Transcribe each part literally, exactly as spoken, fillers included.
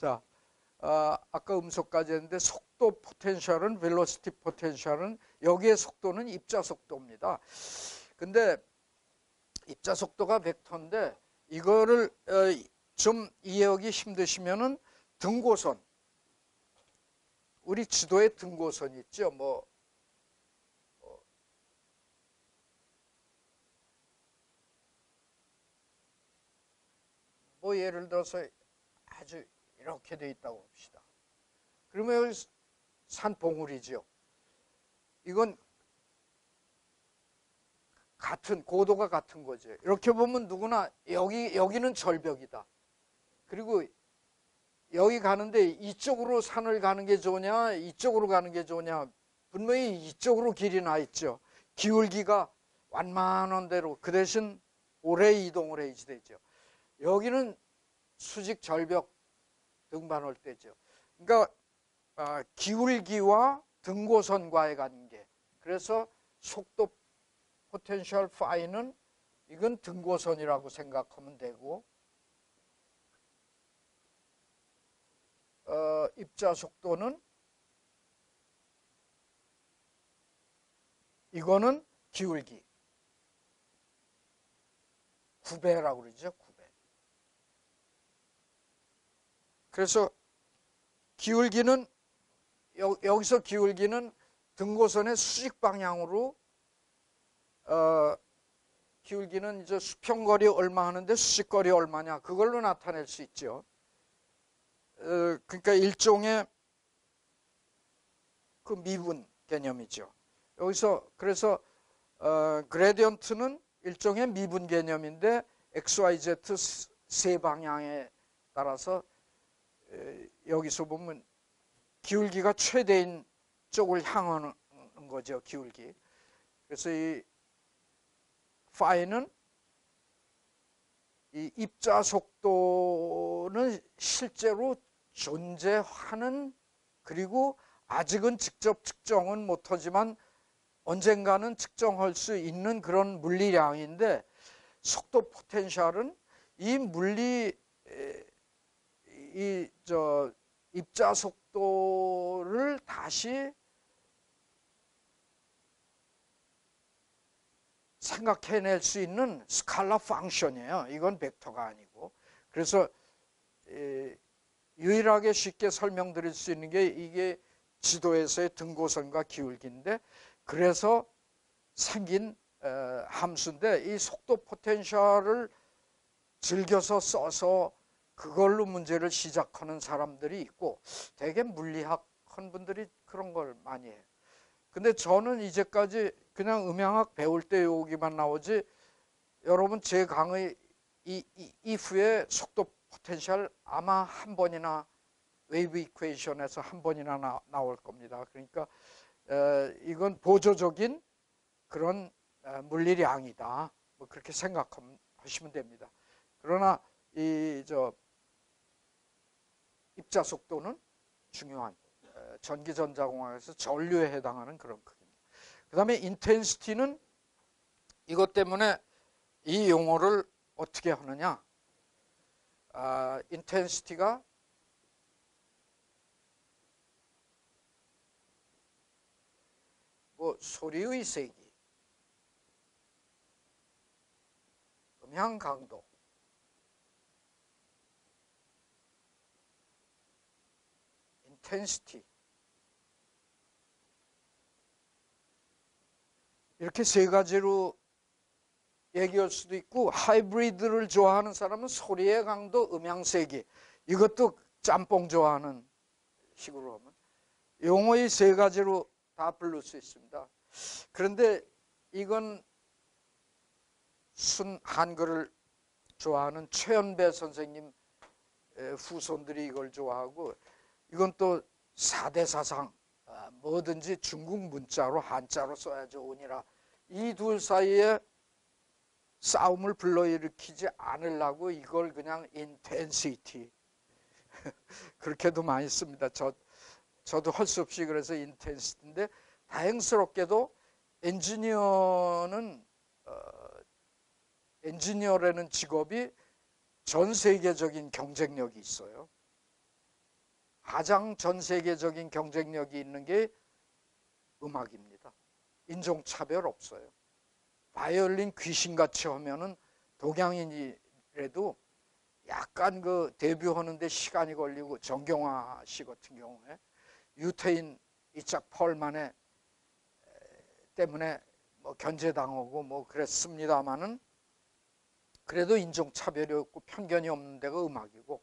자, 어, 아까 음속까지 했는데 속도 포텐셜은 벨로시티 포텐셜은 여기에 속도는 입자 속도입니다. 근데 입자 속도가 벡터인데 이거를 어, 좀 이해하기 힘드시면은 등고선, 우리 지도에 등고선 있죠. 뭐 어, 뭐 예를 들어서 아주 이렇게 돼 있다고 봅시다. 그러면 여기 산 봉우리죠. 이건 같은 고도가 같은 거죠. 이렇게 보면 누구나 여기 여기는 절벽이다. 그리고 여기 가는데 이쪽으로 산을 가는 게 좋으냐 이쪽으로 가는 게 좋으냐, 분명히 이쪽으로 길이 나 있죠. 기울기가 완만한 대로 그 대신 오래 이동을 해야지 되죠. 여기는 수직 절벽 등반할 때죠. 그러니까 아, 기울기와 등고선과의 관계. 그래서 속도 포텐셜 파이는 이건 등고선이라고 생각하면 되고, 어, 입자 속도는 이거는 기울기 구 배라고 그러죠. 구 배. 그래서 기울기는 여, 여기서 기울기는 등고선의 수직 방향으로 어, 기울기는 이제 수평거리 얼마 하는데 수직거리 얼마냐 그걸로 나타낼 수 있죠. 어, 그러니까 일종의 그 미분 개념이죠. 여기서 그래서 어, 그레디언트는 일종의 미분 개념인데 엑스 와이 제드 세 방향에 따라서 에, 여기서 보면 기울기가 최대인 쪽을 향하는 거죠. 기울기. 그래서 이 파이는 이 입자 속도는 실제로 존재하는, 그리고 아직은 직접 측정은 못하지만 언젠가는 측정할 수 있는 그런 물리량인데, 속도 포텐셜은 이 물리 이 저 입자 속도를 다시 생각해낼 수 있는 스칼라 펑션이에요. 이건 벡터가 아니고. 그래서 유일하게 쉽게 설명드릴 수 있는 게 이게 지도에서의 등고선과 기울기인데, 그래서 생긴 함수인데 이 속도 포텐셜을 즐겨서 써서 그걸로 문제를 시작하는 사람들이 있고, 되게 물리학 한 분들이 그런 걸 많이 해요. 근데 저는 이제까지 그냥 음향학 배울 때 여기만 나오지, 여러분 제 강의 이, 이, 이후에 속도 포텐셜 아마 한 번이나 웨이브 이퀘이션에서 한 번이나 나, 나올 겁니다. 그러니까 에, 이건 보조적인 그런 에, 물리량이다. 뭐 그렇게 생각하시면 됩니다. 그러나 이 저 입자 속도는 중요한 에, 전기전자공학에서 전류에 해당하는 그런 크기입니다. 그 다음에 인텐시티는 이것 때문에 이 용어를 어떻게 하느냐. 아, 인텐시티가 뭐 소리의 세기, 음향 강도, 인텐시티, 이렇게 세 가지로 얘기할 수도 있고, 하이브리드를 좋아하는 사람은 소리의 강도, 음향 세기, 이것도 짬뽕 좋아하는 식으로 하면 용어의 세 가지로 다 부를 수 있습니다. 그런데 이건 순 한글을 좋아하는 최연배 선생님 후손들이 이걸 좋아하고, 이건 또 사대사상, 뭐든지 중국 문자로 한자로 써야 좋으니라, 이 둘 사이에 싸움을 불러일으키지 않으려고 이걸 그냥 인텐시티 그렇게도 많이 씁니다. 저, 저도 할 수 없이 그래서 인텐시티인데, 다행스럽게도 엔지니어는 어, 엔지니어라는 직업이 전 세계적인 경쟁력이 있어요. 가장 전 세계적인 경쟁력이 있는 게 음악입니다. 인종차별 없어요. 바이올린 귀신같이 하면은 동양인이라도 약간 그 데뷔하는데 시간이 걸리고, 정경화 씨 같은 경우에 유태인 이짝 펄만에 때문에 뭐 견제당하고 뭐 그랬습니다마는 그래도 인종차별이 없고 편견이 없는 데가 음악이고,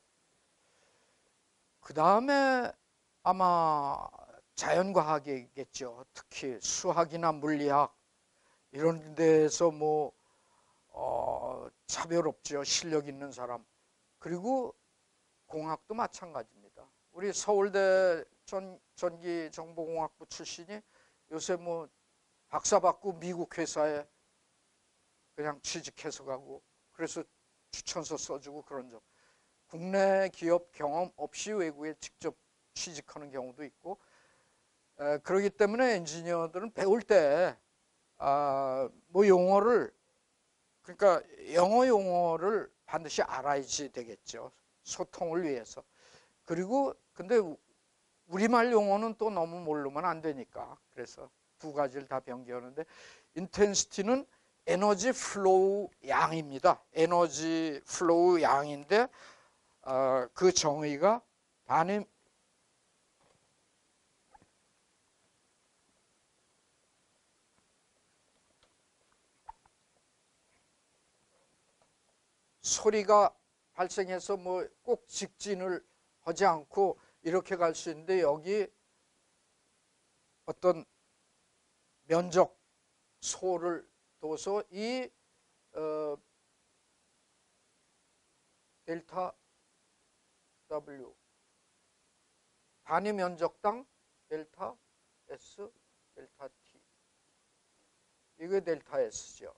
그 다음에 아마 자연과학이겠죠. 특히 수학이나 물리학 이런 데서 뭐 어, 차별 없죠. 실력 있는 사람. 그리고 공학도 마찬가지입니다. 우리 서울대 전, 전기정보공학부 출신이 요새 뭐 박사 받고 미국 회사에 그냥 취직해서 가고, 그래서 추천서 써주고 그런 점. 국내 기업 경험 없이 외국에 직접 취직하는 경우도 있고, 에, 그렇기 때문에 엔지니어들은 배울 때 아, 뭐 용어를, 그러니까 영어 용어를 반드시 알아야지 되겠죠. 소통을 위해서. 그리고 근데 우리말 용어는 또 너무 모르면 안 되니까, 그래서 두 가지를 다 변기하는데, 인텐시티는 에너지 플로우 양입니다. 에너지 플로우 양인데 어, 그 정의가 단위 소리가 발생해서 뭐 꼭 직진을 하지 않고 이렇게 갈 수 있는데, 여기 어떤 면적 소를 둬서 이 어, 델타 W 단위 면적당 델타 S 델타 T, 이게 델타 S죠.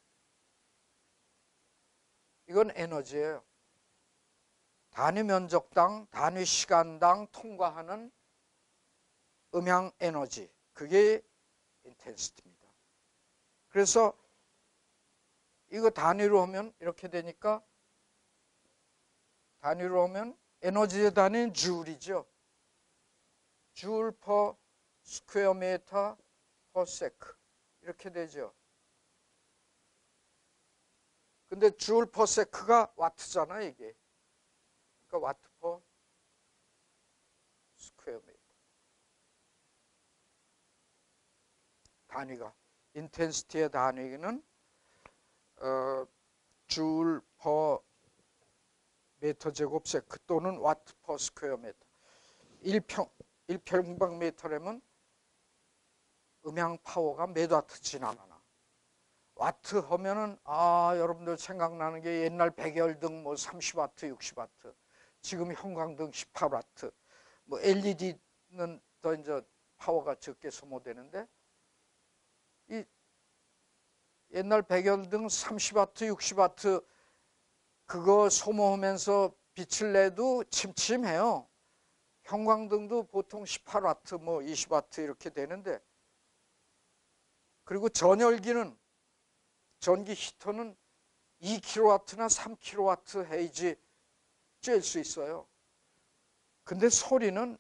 이건 에너지예요. 단위 면적당 단위 시간당 통과하는 음향 에너지, 그게 인텐시티입니다. 그래서 이거 단위로 하면 이렇게 되니까, 단위로 하면 에너지의 단위는 줄이죠. 줄 퍼 스퀘어 미터 퍼 세크 이렇게 되죠. 근데 줄 퍼 세크가 와트잖아 이게. 그러니까 와트 퍼 스퀘어 미터. 단위가, 인텐시티의 단위는 어, 줄 퍼 미터 제곱 세크 또는 와트 퍼 스퀘어 미터. 일 평, 일 평방미터라면 음향 파워가 몇 와트 지나가나. 와트 하면은 아, 여러분들 생각나는 게 옛날 백열등 뭐 삼십 와트, 육십 와트, 지금 형광등 십팔 와트, 뭐 엘이디는 더 이제 파워가 적게 소모되는데, 이 옛날 백열등 삼십 와트, 육십 와트 그거 소모하면서 빛을 내도 침침해요. 형광등도 보통 십팔 와트, 뭐 이십 와트 이렇게 되는데, 그리고 전열기는, 전기 히터는 이 킬로와트나 삼 킬로와트 헤이지 쬐일 수 있어요. 근데 소리는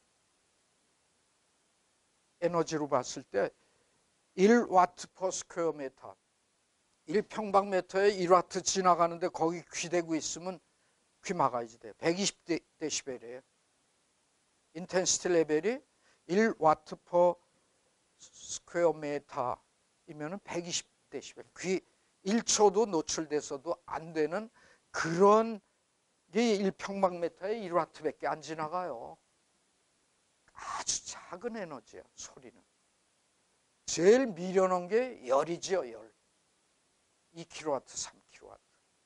에너지로 봤을 때 일 와트 퍼 스퀘어 미터, 일 평방미터에 일 와트 지나가는데 거기 귀대고 있으면 귀 막아야지 돼요. 백이십 데시벨이에요. 인텐시티 레벨이 일 와트 퍼 스퀘어 미터이면 백이십 데시벨. 귀 일 초도 노출돼서도 안 되는 그런 게 일 평방미터에 일 와트밖에 안 지나가요. 아주 작은 에너지야, 소리는. 제일 미련한 게 열이죠, 열. 이 킬로와트, 삼 킬로와트.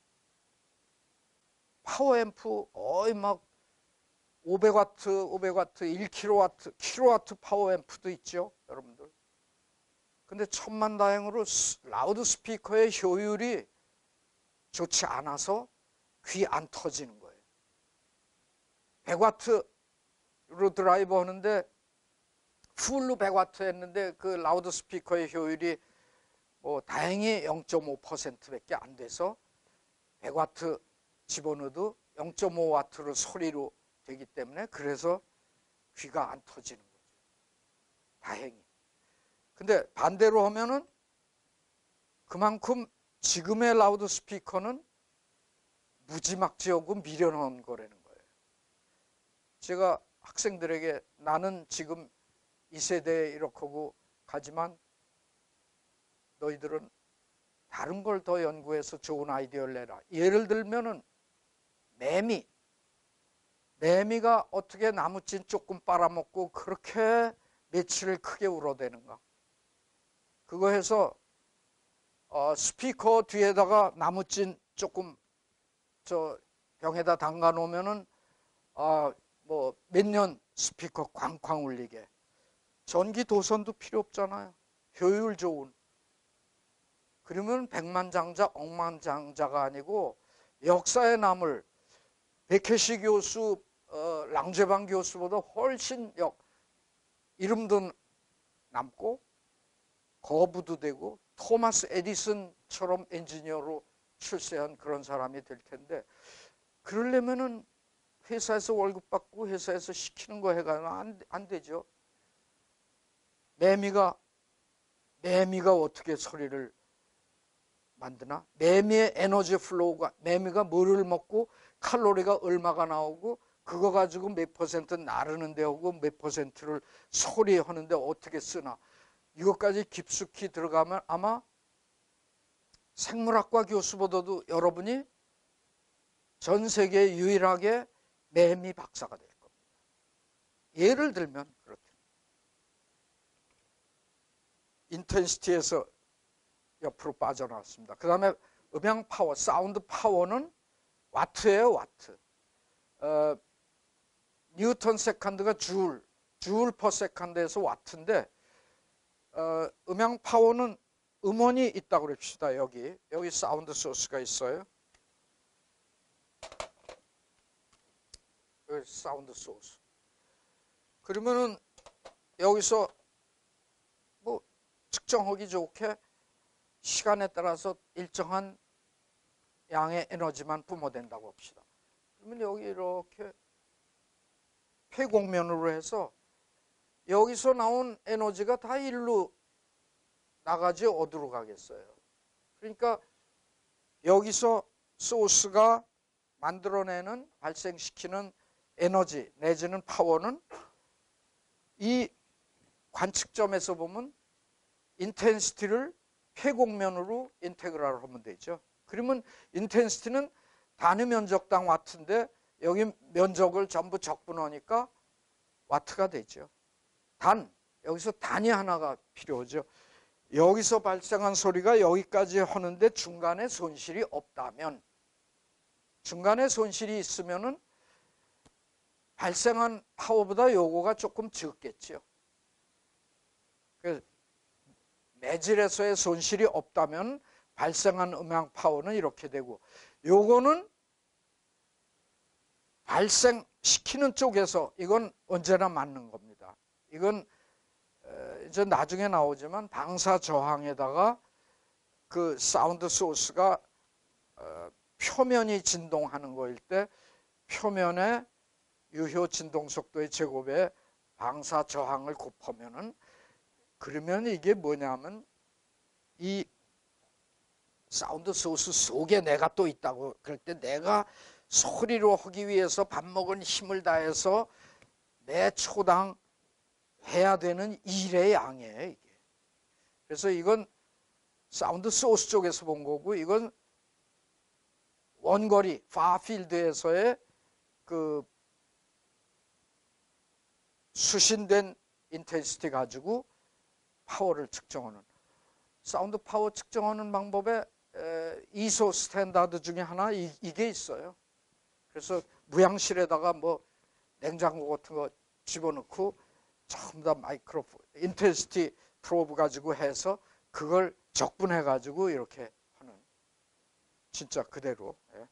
파워앰프, 어이 막 오백 와트, 오백 와트, 일 킬로와트, 킬로와트 파워앰프도 있죠, 여러분들. 근데 천만다행으로 라우드 스피커의 효율이 좋지 않아서 귀 안 터지는 거예요. 백 와트로 드라이브 하는데 풀로 백 와트 했는데 그 라우드 스피커의 효율이 뭐 다행히 영 점 오 퍼센트밖에 안 돼서 백 와트 집어넣어도 영 점 오 와트로 소리로 되기 때문에, 그래서 귀가 안 터지는 거죠. 다행히. 근데 반대로 하면은 그만큼 지금의 라우드 스피커는 무지막지하고 미련한 거라는 거예요. 제가 학생들에게 나는 지금 이 세대에 이렇게 하고 가지만 너희들은 다른 걸 더 연구해서 좋은 아이디어를 내라. 예를 들면은 매미. 매미가 어떻게 나무찐 조금 빨아먹고 그렇게 며칠을 크게 울어대는가. 그거 해서 어, 스피커 뒤에다가 나무찐 조금 저 병에다 담가 놓으면은 아, 뭐 몇 년 스피커 쾅쾅 울리게. 전기 도선도 필요 없잖아요. 효율 좋은. 그러면 백만장자, 억만장자가 아니고 역사에 남을 백혜시 교수, 어, 랑제방 교수보다 훨씬 역 이름도 남고 거부도 되고 토마스 에디슨처럼 엔지니어로 출세한 그런 사람이 될 텐데 그러려면은 회사에서 월급 받고 회사에서 시키는 거 해가면 안, 안 되죠. 매미가 매미가 어떻게 소리를 만드나? 매미의 에너지 플로우가 매미가 뭐를 먹고 칼로리가 얼마가 나오고 그거 가지고 몇 퍼센트 나르는데 하고 몇 퍼센트를 소리하는데 어떻게 쓰나 이것까지 깊숙이 들어가면 아마 생물학과 교수보다도 여러분이 전 세계 유일하게 매미 박사가 될 겁니다. 예를 들면 그렇게 인텐시티에서 옆으로 빠져나왔습니다. 그 다음에 음향 파워, 사운드 파워는 와트예요, 와트. 어, 뉴턴 세컨드가 줄, 줄 퍼 세컨드에서 와트인데 어, 음향 파워는 음원이 있다고 그럽시다. 여기 여기 사운드 소스가 있어요. 여기 사운드 소스. 그러면은 여기서 뭐 측정하기 좋게 시간에 따라서 일정한 양의 에너지만 뿜어댄다고 합시다. 그러면 여기 이렇게 폐곡면으로 해서 여기서 나온 에너지가 다 일로 나가지 어디로 가겠어요. 그러니까 여기서 소스가 만들어내는 발생시키는 에너지 내지는 파워는 이 관측점에서 보면 인텐시티를 폐곡면으로 인테그랄을 하면 되죠. 그러면 인텐시티는 단위 면적당 와트인데 여기 면적을 전부 적분하니까 와트가 되죠. 단 여기서 단위 하나가 필요하죠. 여기서 발생한 소리가 여기까지 하는데 중간에 손실이 없다면 중간에 손실이 있으면은 발생한 파워보다 요거가 조금 적겠죠. 그래서 매질에서의 손실이 없다면 발생한 음향 파워는 이렇게 되고 요거는 발생시키는 쪽에서 이건 언제나 맞는 겁니다. 이건 이제 나중에 나오지만 방사 저항에다가 그 사운드 소스가 표면이 진동하는 거일 때 표면의 유효 진동 속도의 제곱에 방사 저항을 곱하면은 그러면 이게 뭐냐면 이 사운드 소스 속에 내가 또 있다고 그럴 때 내가 소리로 하기 위해서 밥 먹은 힘을 다해서 매 초당 해야 되는 일의 양이에요, 이게. 그래서 이건 사운드 소스 쪽에서 본 거고 이건 원거리 파필드에서의 그 수신된 인텐시티 가지고 파워를 측정하는 사운드 파워 측정하는 방법에 이소 스탠다드 중에 하나 이, 이게 있어요. 그래서 무향실에다가 뭐 냉장고 같은 거 집어넣고 전부 다 마이크로폰 인텐시티 프로브 가지고 해서 그걸 적분해 가지고 이렇게 하는 진짜 그대로. 예.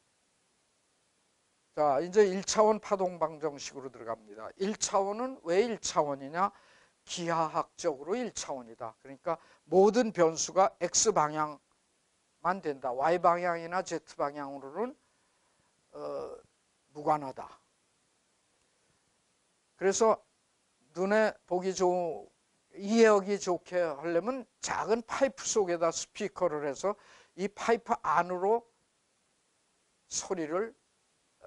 자 이제 일 차원 파동 방정식으로 들어갑니다. 일 차원은 왜 일 차원이냐? 기하학적으로 일 차원이다. 그러니까 모든 변수가 X방향만 된다. Y방향이나 Z방향으로는 어, 무관하다. 그래서 눈에 보기 좋은 이해하기 좋게 하려면 작은 파이프 속에다 스피커를 해서 이 파이프 안으로 소리를 어,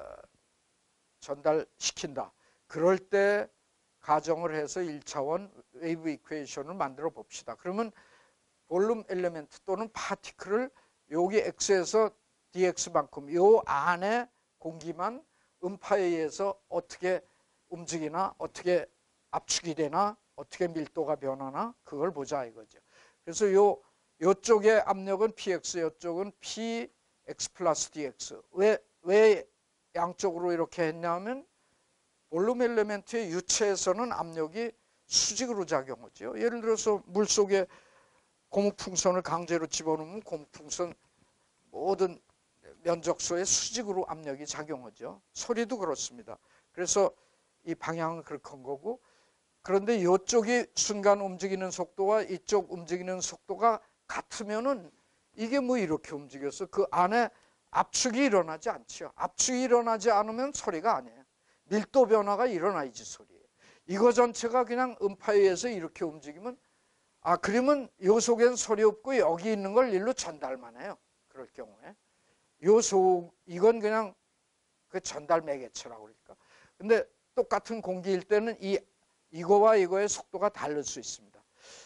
전달시킨다. 그럴 때 가정을 해서 일 차원 웨이브 이퀘이션을 만들어 봅시다. 그러면 볼륨 엘리멘트 또는 파티클을 여기 X에서 디엑스만큼 요 안에 공기만 음파에 의해서 어떻게 움직이나 어떻게 압축이 되나 어떻게 밀도가 변하나 그걸 보자 이거죠. 그래서 요 요쪽의 압력은 Px, 요쪽은 Px 플러스 dx. 왜, 왜 양쪽으로 이렇게 했냐면 볼륨 엘리멘트의 유체에서는 압력이 수직으로 작용하죠. 예를 들어서 물속에 고무풍선을 강제로 집어넣으면 고무풍선 모든 면적소에 수직으로 압력이 작용하죠. 소리도 그렇습니다. 그래서 이 방향은 그렇게 한 거고, 그런데 이쪽이 순간 움직이는 속도와 이쪽 움직이는 속도가 같으면은 이게 뭐 이렇게 움직여서 그 안에 압축이 일어나지 않죠. 압축이 일어나지 않으면 소리가 아니에요. 밀도 변화가 일어나야지 소리예요. 이거 전체가 그냥 음파에 의해서 이렇게 움직이면 아 그러면 요 속엔 소리 없고 여기 있는 걸 일로 전달만 해요. 그럴 경우에 요 속 이건 그냥 그 전달 매개체라고 그러니까. 근데 똑같은 공기일 때는 이 이거와 이거의 속도가 다를 수 있습니다.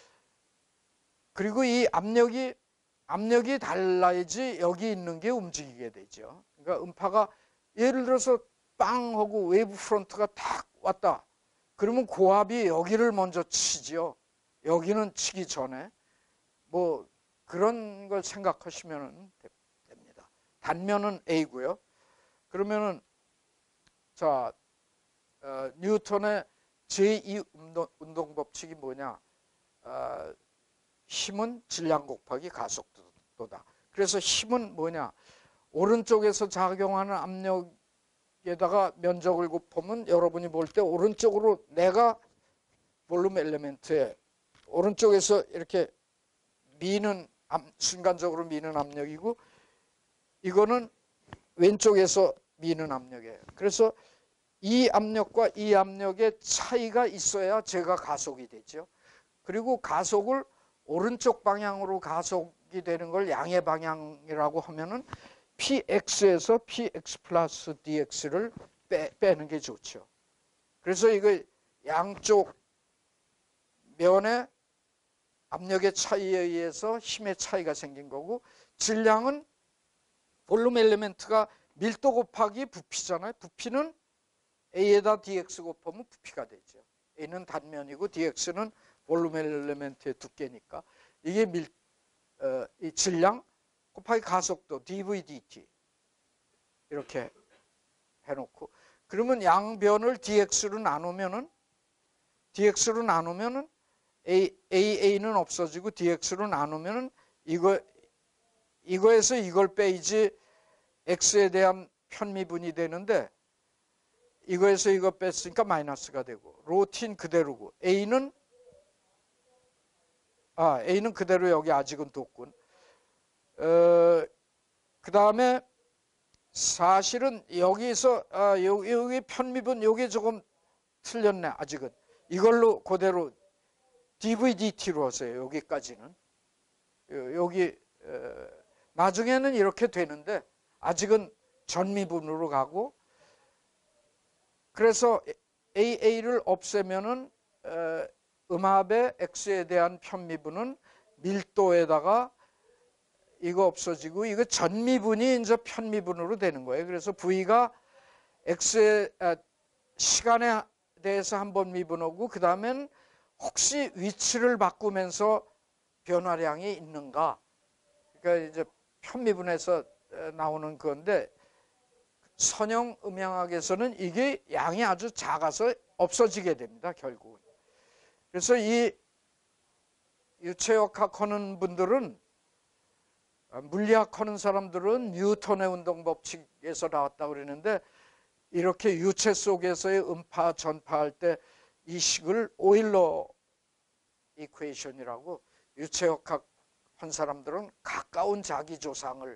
그리고 이 압력이 압력이 달라야지 여기 있는 게 움직이게 되죠. 그러니까 음파가 예를 들어서 빵 하고 웨이브 프론트가 탁 왔다. 그러면 고압이 여기를 먼저 치죠. 여기는 치기 전에 뭐 그런 걸 생각하시면 됩니다. 단면은 A고요. 그러면은 자 어, 뉴턴의 제이 운동, 운동 법칙이 뭐냐? 어, 힘은 질량 곱하기 가속도다. 그래서 힘은 뭐냐? 오른쪽에서 작용하는 압력에다가 면적을 곱하면 여러분이 볼 때 오른쪽으로 내가 볼륨 엘리멘트에 오른쪽에서 이렇게 미는 순간적으로 미는 압력이고 이거는 왼쪽에서 미는 압력이에요. 그래서 이 압력과 이 압력의 차이가 있어야 제가 가속이 되죠. 그리고 가속을 오른쪽 방향으로 가속이 되는 걸 양의 방향이라고 하면은 Px에서 Px 플러스 dx를 빼, 빼는 게 좋죠. 그래서 이거 양쪽 면의 압력의 차이에 의해서 힘의 차이가 생긴 거고 질량은 볼륨 엘리멘트가 밀도 곱하기 부피잖아요. 부피는 A에다 dx 곱하면 부피가 되죠. A는 단면이고 dx는 볼륨 엘리멘트의 두께니까 이게 밀, 어, 이 질량 곱하기 가속도 dv dt 이렇게 해놓고 그러면 양변을 dx로 나누면은 dx로 나누면은 A, 에이에이는 없어지고 dx로 나누면은 이거 이거에서 이걸 빼야지 x에 대한 편미분이 되는데 이거에서 이거 뺐으니까 마이너스가 되고 로틴 그대로고 a는 아 a는 그대로 여기 아직은 뒀군. 어, 그 다음에 사실은 여기서 아, 여기, 여기 편미분 여기 조금 틀렸네. 아직은 이걸로 그대로 디브이 디티로 하세요. 여기까지는 여기 어, 나중에는 이렇게 되는데 아직은 전미분으로 가고 그래서 에이에이를 없애면은 어, 음압의 X에 대한 편미분은 밀도에다가 이거 없어지고 이거 전미분이 이제 편미분으로 되는 거예요. 그래서 V가 X의 아, 시간에 대해서 한번 미분하고 그 다음엔 혹시 위치를 바꾸면서 변화량이 있는가? 그러니까 이제 편미분에서 나오는 건데 선형 음양학에서는 이게 양이 아주 작아서 없어지게 됩니다. 결국은. 그래서 이 유체역학 하는 분들은 물리학 하는 사람들은 뉴턴의 운동 법칙에서 나왔다고 그러는데 이렇게 유체 속에서의 음파 전파할 때 이 식을 오일러 이퀘이션이라고 유체역학 한 사람들은 가까운 자기 조상을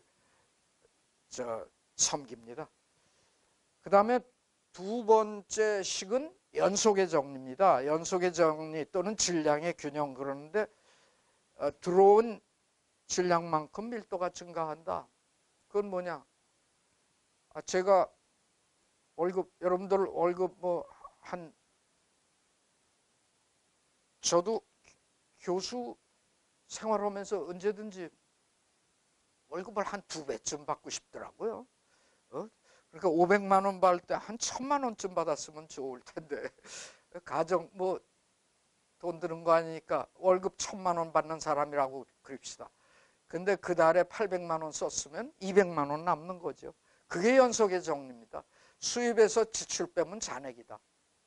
저 섬깁니다. 그 다음에 두 번째 식은 연속의 정리입니다. 연속의 정리 또는 질량의 균형 그러는데 어, 들어온 질량만큼 밀도가 증가한다. 그건 뭐냐? 아, 제가 월급 여러분들 월급 뭐 한 저도 교수 생활하면서 언제든지 월급을 한 두 배쯤 받고 싶더라고요. 어? 그러니까 오백만 원 받을 때 한 천만 원쯤 받았으면 좋을 텐데 가정 뭐 돈 드는 거 아니니까 월급 천만 원 받는 사람이라고 그럽시다. 근데 그 달에 팔백만 원 썼으면 이백만 원 남는 거죠. 그게 연속의 정리입니다. 수입에서 지출 빼면 잔액이다.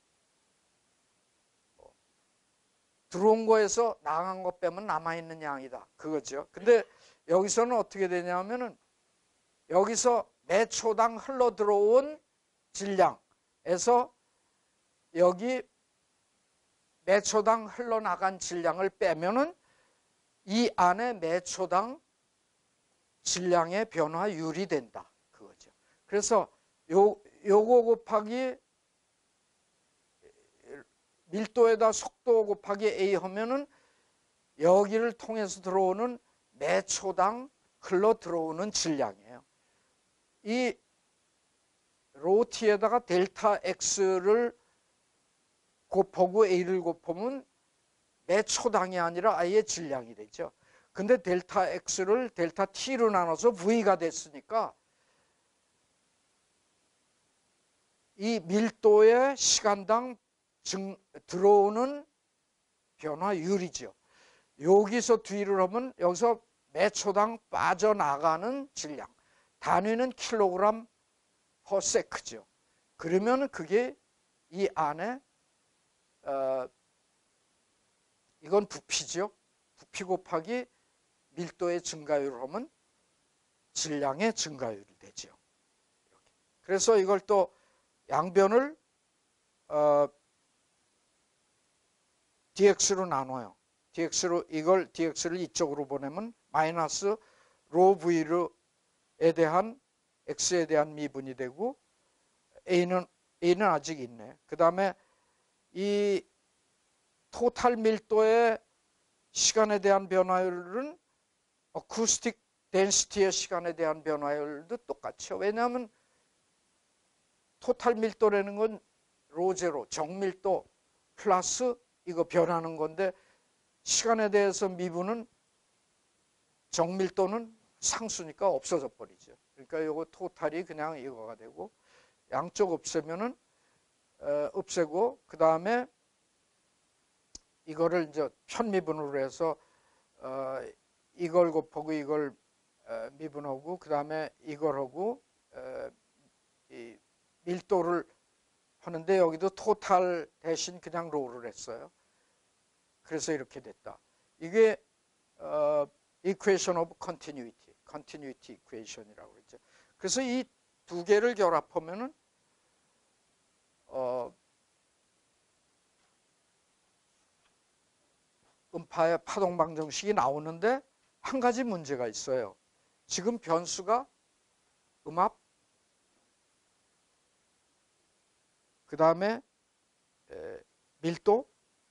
들어온 거에서 나간 거 빼면 남아있는 양이다. 그거죠. 근데 여기서는 어떻게 되냐면은 여기서 매 초당 흘러 들어온 질량에서 여기 매 초당 흘러나간 질량을 빼면은 이 안에 매 초당 질량의 변화율이 된다. 그거죠. 그래서 요, 요거 곱하기 밀도에다 속도 곱하기 A 하면은 여기를 통해서 들어오는 매 초당 흘러 들어오는 질량이에요. 이 로 T에다가 델타 X를 곱하고 A를 곱하면 매 초당이 아니라 아예 질량이 되죠. 근데 델타 X를 델타 T로 나눠서 V가 됐으니까 이 밀도의 시간당 증, 들어오는 변화율이죠. 여기서 뒤를 하면 여기서 매 초당 빠져나가는 질량. 단위는 킬로그램 퍼 세크죠. 그러면 그게 이 안에 어, 이건 부피죠. 부피 곱하기 밀도의 증가율을 하면 질량의 증가율이 되죠. 그래서 이걸 또 양변을 어, 디엑스로 나눠요. 디엑스로 이걸 디엑스를 이쪽으로 보내면 마이너스 로 V에 대한 X에 대한 미분이 되고 A는 A는 아직 있네. 그 다음에 이 토탈 밀도의 시간에 대한 변화율은 어쿠스틱 덴시티의 시간에 대한 변화율도 똑같죠. 왜냐하면 토탈 밀도라는 건 로제로 정밀도 플러스 이거 변하는 건데 시간에 대해서 미분은 정밀도는 상수니까 없어져 버리죠. 그러니까 이거 토탈이 그냥 이거가 되고 양쪽 없애면은 어, 없애고 그 다음에 이거를 이제 편미분으로 해서 어, 이걸 곱하고 이걸 어, 미분하고 그 다음에 이걸 하고 어, 이 밀도를 하는데 여기도 토탈 대신 그냥 로를 했어요. 그래서 이렇게 됐다. 이게 어, equation of continuity, continuity equation이라고 그러죠. 그래서 이 두 개를 결합하면은 어, 음파의 파동 방정식이 나오는데 한 가지 문제가 있어요. 지금 변수가 음압, 그 다음에 밀도,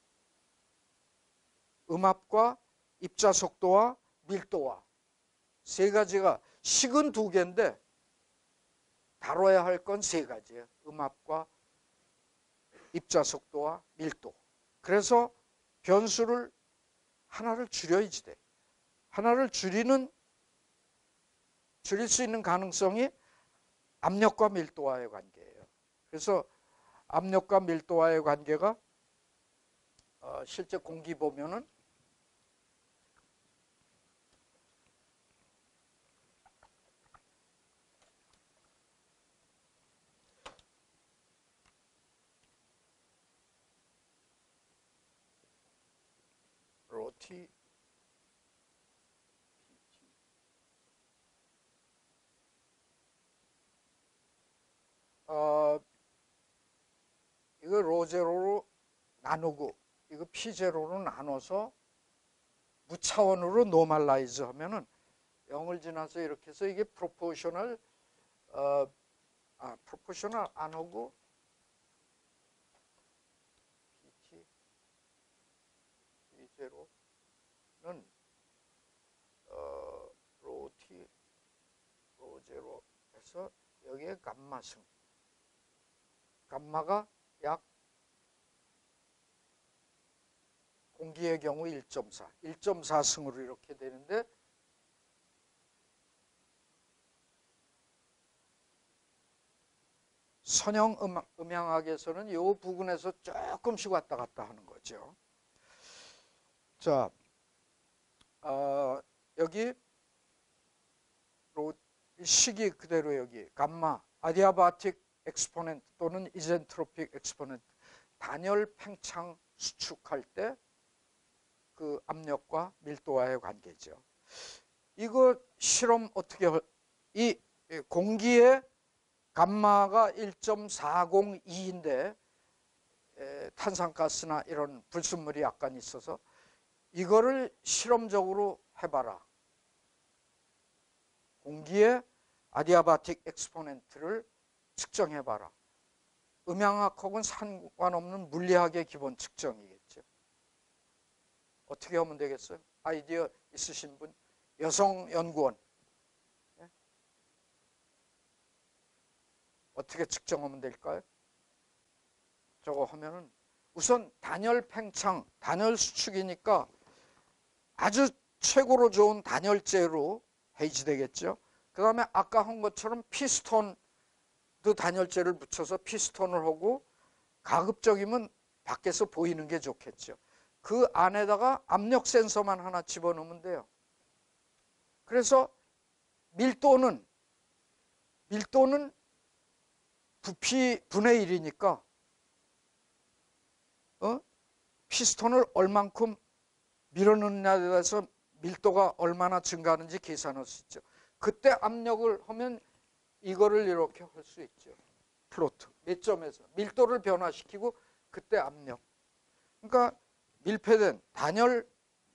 음압과 입자 속도와 밀도와 세 가지가 식은 두 개인데 다뤄야 할 건 세 가지예요. 음압과 입자 속도와 밀도. 그래서 변수를 하나를 줄여야지 돼. 하나를 줄이는 줄일 수 있는 가능성이 압력과 밀도와의 관계예요. 그래서 압력과 밀도와의 관계가 어, 실제 공기 보면은 로티 어, 이거 로제로로 나누고 이거 피제로로 나눠서 무차원으로 노멀라이즈 하면은 영을 지나서 이렇게 해서 이게 프로포셔널 어, 아 프로포셔널 안 하고 제로 제로 해서 여기에 감마승. 감마가 약 공기의 경우 일 점 사, 일 점 사 승으로 이렇게 되는데 선형 음향, 음향학에서는 이 부분에서 조금씩 왔다 갔다 하는 거죠. 자, 어, 여기 식이 그대로 여기 감마, 아디아바틱 엑스포넨트 또는 이젠트로픽 엑스포넨트, 단열 팽창 수축할 때 그 압력과 밀도와의 관계죠. 이거 실험 어떻게 이 공기의 감마가 일 점 사공이인데 탄산가스나 이런 불순물이 약간 있어서 이거를 실험적으로 해봐라. 공기의 아디아바틱 엑스포넨트를 측정해봐라. 음향학하고는 상관없는 물리학의 기본 측정이겠죠. 어떻게 하면 되겠어요? 아이디어 있으신 분? 여성 연구원. 네? 어떻게 측정하면 될까요? 저거 하면은 우선 단열 팽창, 단열 수축이니까 아주 최고로 좋은 단열재로 해지되겠죠. 그 다음에 아까 한 것처럼 피스톤도 단열재를 붙여서 피스톤을 하고 가급적이면 밖에서 보이는 게 좋겠죠. 그 안에다가 압력 센서만 하나 집어넣으면 돼요. 그래서 밀도는 밀도는 부피 분의 일이니까 어? 피스톤을 얼만큼 밀어넣느냐에 대해서 밀도가 얼마나 증가하는지 계산할 수 있죠. 그때 압력을 하면 이거를 이렇게 할 수 있죠. 플로트 몇 점에서 밀도를 변화시키고 그때 압력. 그러니까 밀폐된 단열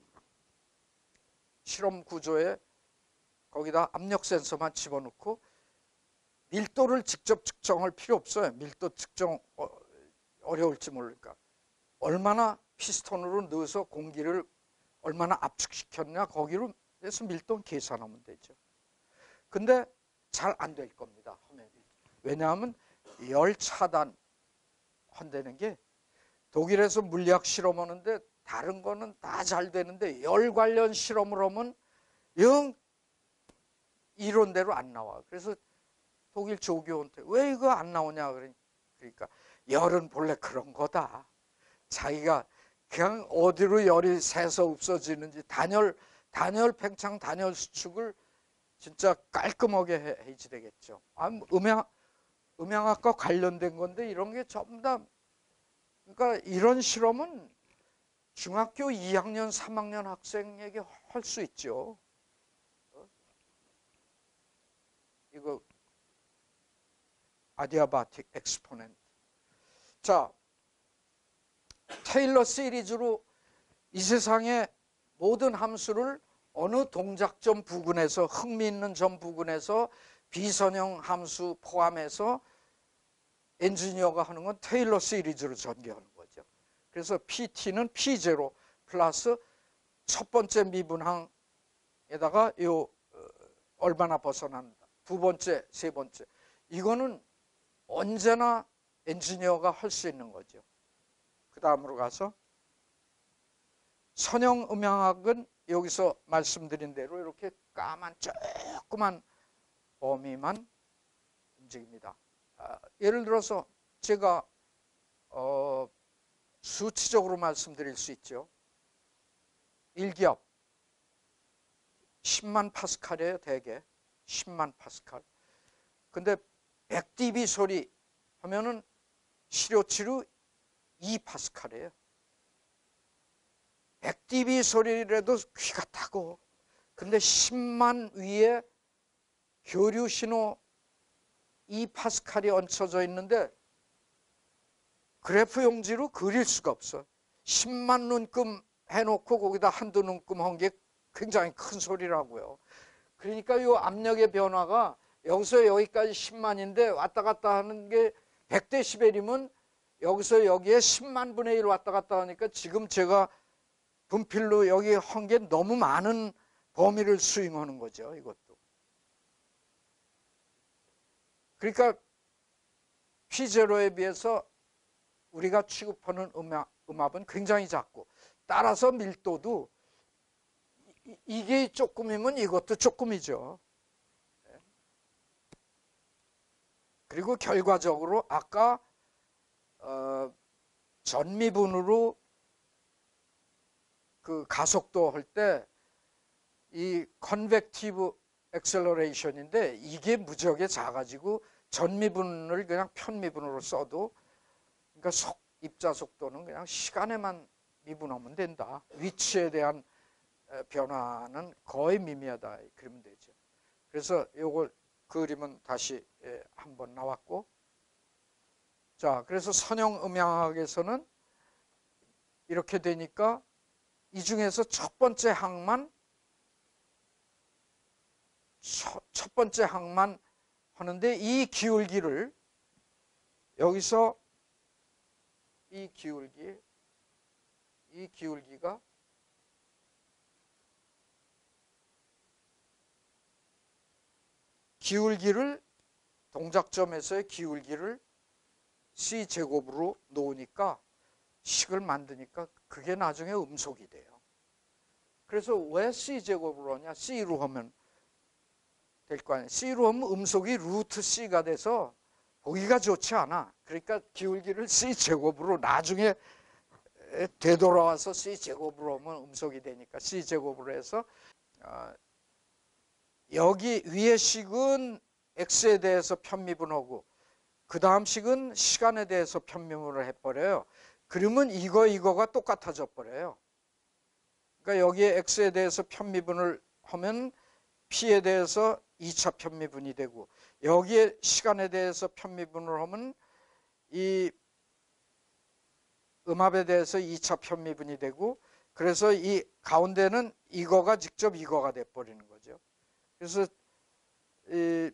실험 구조에 거기다 압력 센서만 집어넣고 밀도를 직접 측정할 필요 없어요. 밀도 측정 어려울지 모르니까 얼마나 피스톤으로 넣어서 공기를 얼마나 압축시켰냐 거기로 해서 밀도 계산하면 되죠. 근데 잘 안 될 겁니다. 왜냐하면 열 차단 한다는 게 독일에서 물리학 실험하는데 다른 거는 다 잘 되는데 열 관련 실험을 하면 영 이론대로 안 나와. 그래서 독일 조교한테 왜 이거 안 나오냐 그러니까 열은 본래 그런 거다. 자기가 그냥 어디로 열이 새서 없어지는지 단열 단열 팽창 단열 수축을 진짜 깔끔하게 해지되겠죠. 아, 음향 음향학과 관련된 건데 이런 게 전부 다 그러니까 이런 실험은 중학교 이 학년 삼 학년 학생에게 할 수 있죠. 이거 아디아바틱 엑스포넨트. 자, 테일러 시리즈로 이 세상의 모든 함수를 어느 동작점 부근에서 흥미있는 점 부근에서 비선형 함수 포함해서 엔지니어가 하는 건 테일러 시리즈로 전개하는 거죠. 그래서 피티는 피 제로 플러스 첫 번째 미분항에다가 요 얼마나 벗어난다. 두 번째, 세 번째. 이거는 언제나 엔지니어가 할 수 있는 거죠. 그 다음으로 가서 선형 음향학은 여기서 말씀드린 대로 이렇게 까만 조그만 범위만 움직입니다. 아, 예를 들어서 제가 어, 수치적으로 말씀드릴 수 있죠. 일기압 십만 파스칼이에요. 대개 십만 파스칼. 근데 백 디비 소리 하면은 실효치료 이 파스칼이에요. 백 디비 소리라도 귀가 타고 근데 십만 위에 교류 신호 이 파스칼이 얹혀져 있는데 그래프 용지로 그릴 수가 없어. 십만 눈금 해놓고 거기다 한두 눈금 한 게 굉장히 큰 소리라고요. 그러니까 이 압력의 변화가 여기서 여기까지 십만인데 왔다 갔다 하는 게 백 데시벨이면 여기서 여기에 십만 분의 일 왔다 갔다 하니까 지금 제가 분필로 여기 한 게 너무 많은 범위를 스윙하는 거죠. 이것도. 그러니까 피 제로에 비해서 우리가 취급하는 음압, 음압은 굉장히 작고, 따라서 밀도도 이, 이게 조금이면 이것도 조금이죠. 그리고 결과적으로 아까 어, 전미분으로 그 가속도 할 때 이 컨벡티브 액셀러레이션인데 이게 무지하게 작아지고 전미분을 그냥 편미분으로 써도, 그러니까 속, 입자 속도는 그냥 시간에만 미분하면 된다. 위치에 대한 변화는 거의 미미하다. 그러면 되죠. 그래서 요걸 그림은 다시 한번 나왔고, 자, 그래서 선형 음양학에서는 이렇게 되니까 이 중에서 첫 번째 항만 첫, 첫 번째 항만 하는데, 이 기울기를 여기서 이 기울기 이 기울기가 기울기를 동작점에서의 기울기를 C제곱으로 놓으니까 식을 만드니까 그게 나중에 음속이 돼요. 그래서 왜 C제곱으로 하냐? C로 하면 될 거 아니에요. C로 하면 음속이 루트 C가 돼서 보기가 좋지 않아. 그러니까 기울기를 C제곱으로 나중에 되돌아와서 C제곱으로 하면 음속이 되니까 C제곱으로 해서 어, 여기 위의 식은 X에 대해서 편미분하고 그 다음 식은 시간에 대해서 편미분을 해버려요. 그러면 이거 이거가 똑같아져 버려요. 그러니까 여기에 X에 대해서 편미분을 하면 P에 대해서 이 차 편미분이 되고, 여기에 시간에 대해서 편미분을 하면 이 음압에 대해서 이 차 편미분이 되고, 그래서 이 가운데는 이거가 직접 이거가 돼버리는 거죠. 그래서 이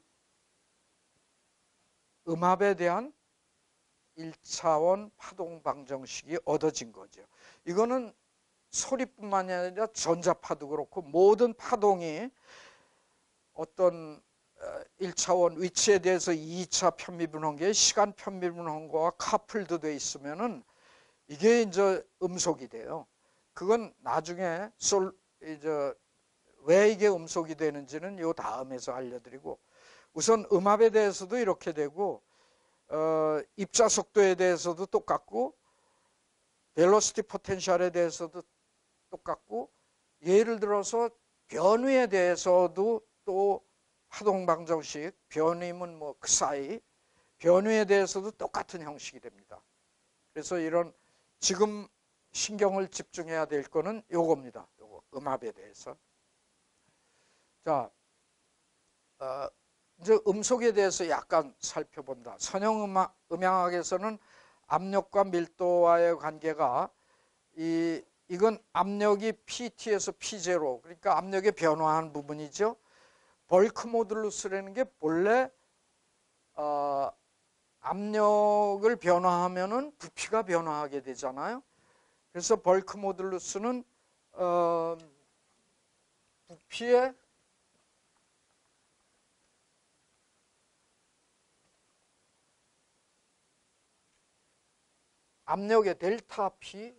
음압에 대한 일 차원 파동 방정식이 얻어진 거죠. 이거는 소리뿐만이 아니라 전자파도 그렇고 모든 파동이 어떤 일 차원 위치에 대해서 이 차 편미분한 게 시간 편미분한 거와 카플드 돼 있으면은 이게 이제 음속이 돼요. 그건 나중에 솔 이제 왜 이게 음속이 되는지는 요 다음에서 알려드리고, 우선 음압에 대해서도 이렇게 되고, 어, 입자 속도에 대해서도 똑같고, 벨로시티 포텐셜에 대해서도 똑같고, 예를 들어서 변위에 대해서도 또 파동 방정식, 변위면 뭐 그 사이, 변위에 대해서도 똑같은 형식이 됩니다. 그래서 이런 지금 신경을 집중해야 될 거는 요겁니다. 요거 음압에 대해서. 자, 어, 이제 음속에 대해서 약간 살펴본다. 선형 음악, 음양학에서는 압력과 밀도와의 관계가 이 이건 압력이 피티에서 피제로, 그러니까 압력의 변화한 부분이죠. 벌크 모듈루스라는 게 본래 어, 압력을 변화하면은 부피가 변화하게 되잖아요. 그래서 벌크 모듈루스는 어, 부피의 압력의 델타 P는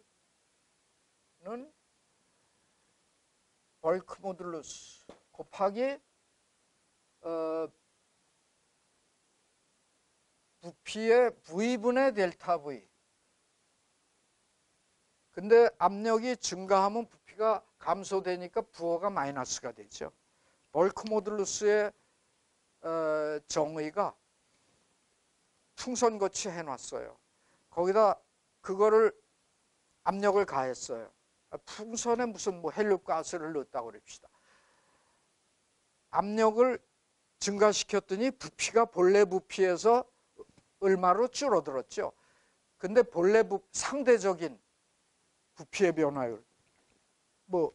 벌크 모듈루스 곱하기 어, 부피의 V분의 델타 V. 근데 압력이 증가하면 부피가 감소되니까 부호가 마이너스가 되죠. 벌크 모듈루스의 어, 정의가 풍선같이 해놨어요. 거기다 그거를 압력을 가했어요. 풍선에 무슨 뭐 헬륨 가스를 넣었다고 그럽시다. 압력을 증가시켰더니 부피가 본래 부피에서 얼마로 줄어들었죠. 근데 본래 부, 상대적인 부피의 변화율 뭐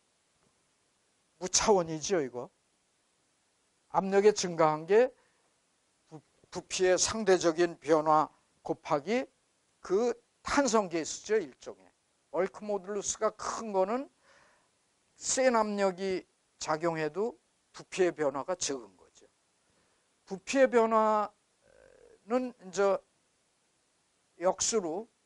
무차원이죠. 이거 압력이 증가한 게 부, 부피의 상대적인 변화 곱하기 그 탄성 계수죠. 일종의 벌크 모듈루스가 큰 거는 센 압력이 작용해도 부피의 변화가 적은 거죠. 부피의 변화 이제 역수로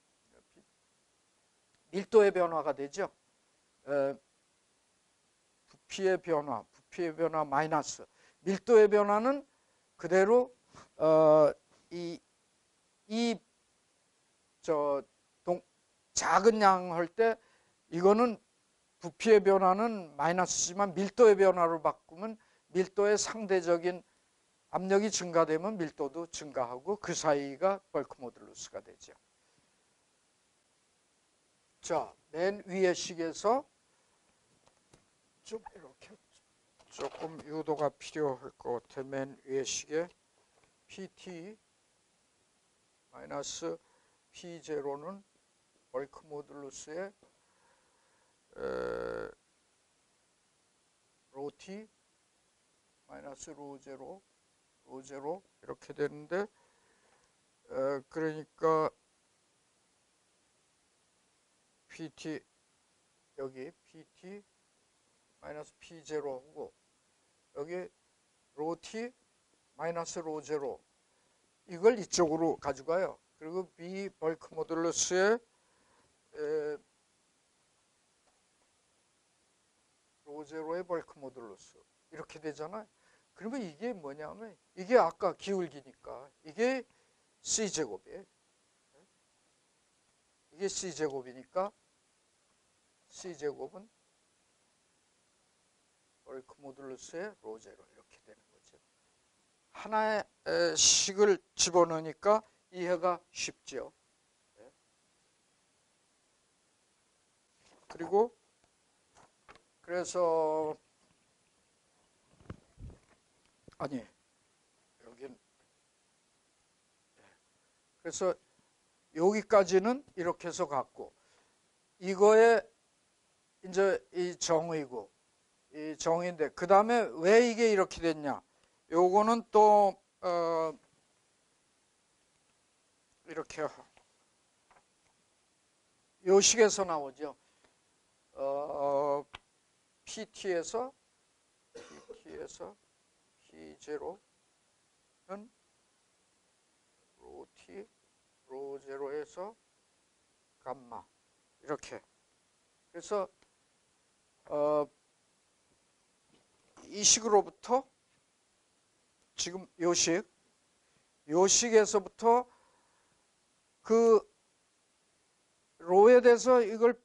밀도의 변화가 되죠. 에, 부피의 변화, 부피의 변화 마이너스 밀도의 변화는 그대로 어, 이, 이, 저, 동, 작은 양 할 때 이거는 부피의 변화는 마이너스지만 밀도의 변화로 바꾸면 밀도의 상대적인 압력이 증가되면 밀도도 증가하고 그 사이가 벌크 모듈러스가 되죠. 자, 맨 위의 식에서 좀 이렇게 조금 유도가 필요할 것 같아. 맨 위의 식에 피티 마이너스 피 제로는 벌크 모듈러스의 로티 마이너스 로 제로 로 제로 이렇게 되는데 에, 그러니까 피티 여기 피티 마이너스 피 제로하고 여기 로티 마이너스 로 제로 이걸 이쪽으로 가져가요. 그리고 B 벌크 모듈러스의 로 제로의 벌크 모듈러스 이렇게 되잖아요. 그러면 이게 뭐냐면 이게 아까 기울기니까 이게 C제곱이에요. 이게 C제곱이니까 C제곱은 벌크 모듈러스의 로 제로 이렇게 되는 거죠. 하나의 식을 집어넣으니까 이해가 쉽죠. 그리고 그래서 아니 여긴 그래서 여기까지는 이렇게 해서 갔고 이거에 이제 이 정의고 이 정의인데 그 다음에 왜 이게 이렇게 됐냐? 요거는 또 어 이렇게 요 식에서 나오죠. 어 피티에서 피티에서 피 제로는 로 티 로 제로에서 감마 이렇게 그래서 어 이 식으로부터 지금 요 식, 요 식에서부터 그 로에 대해서 이걸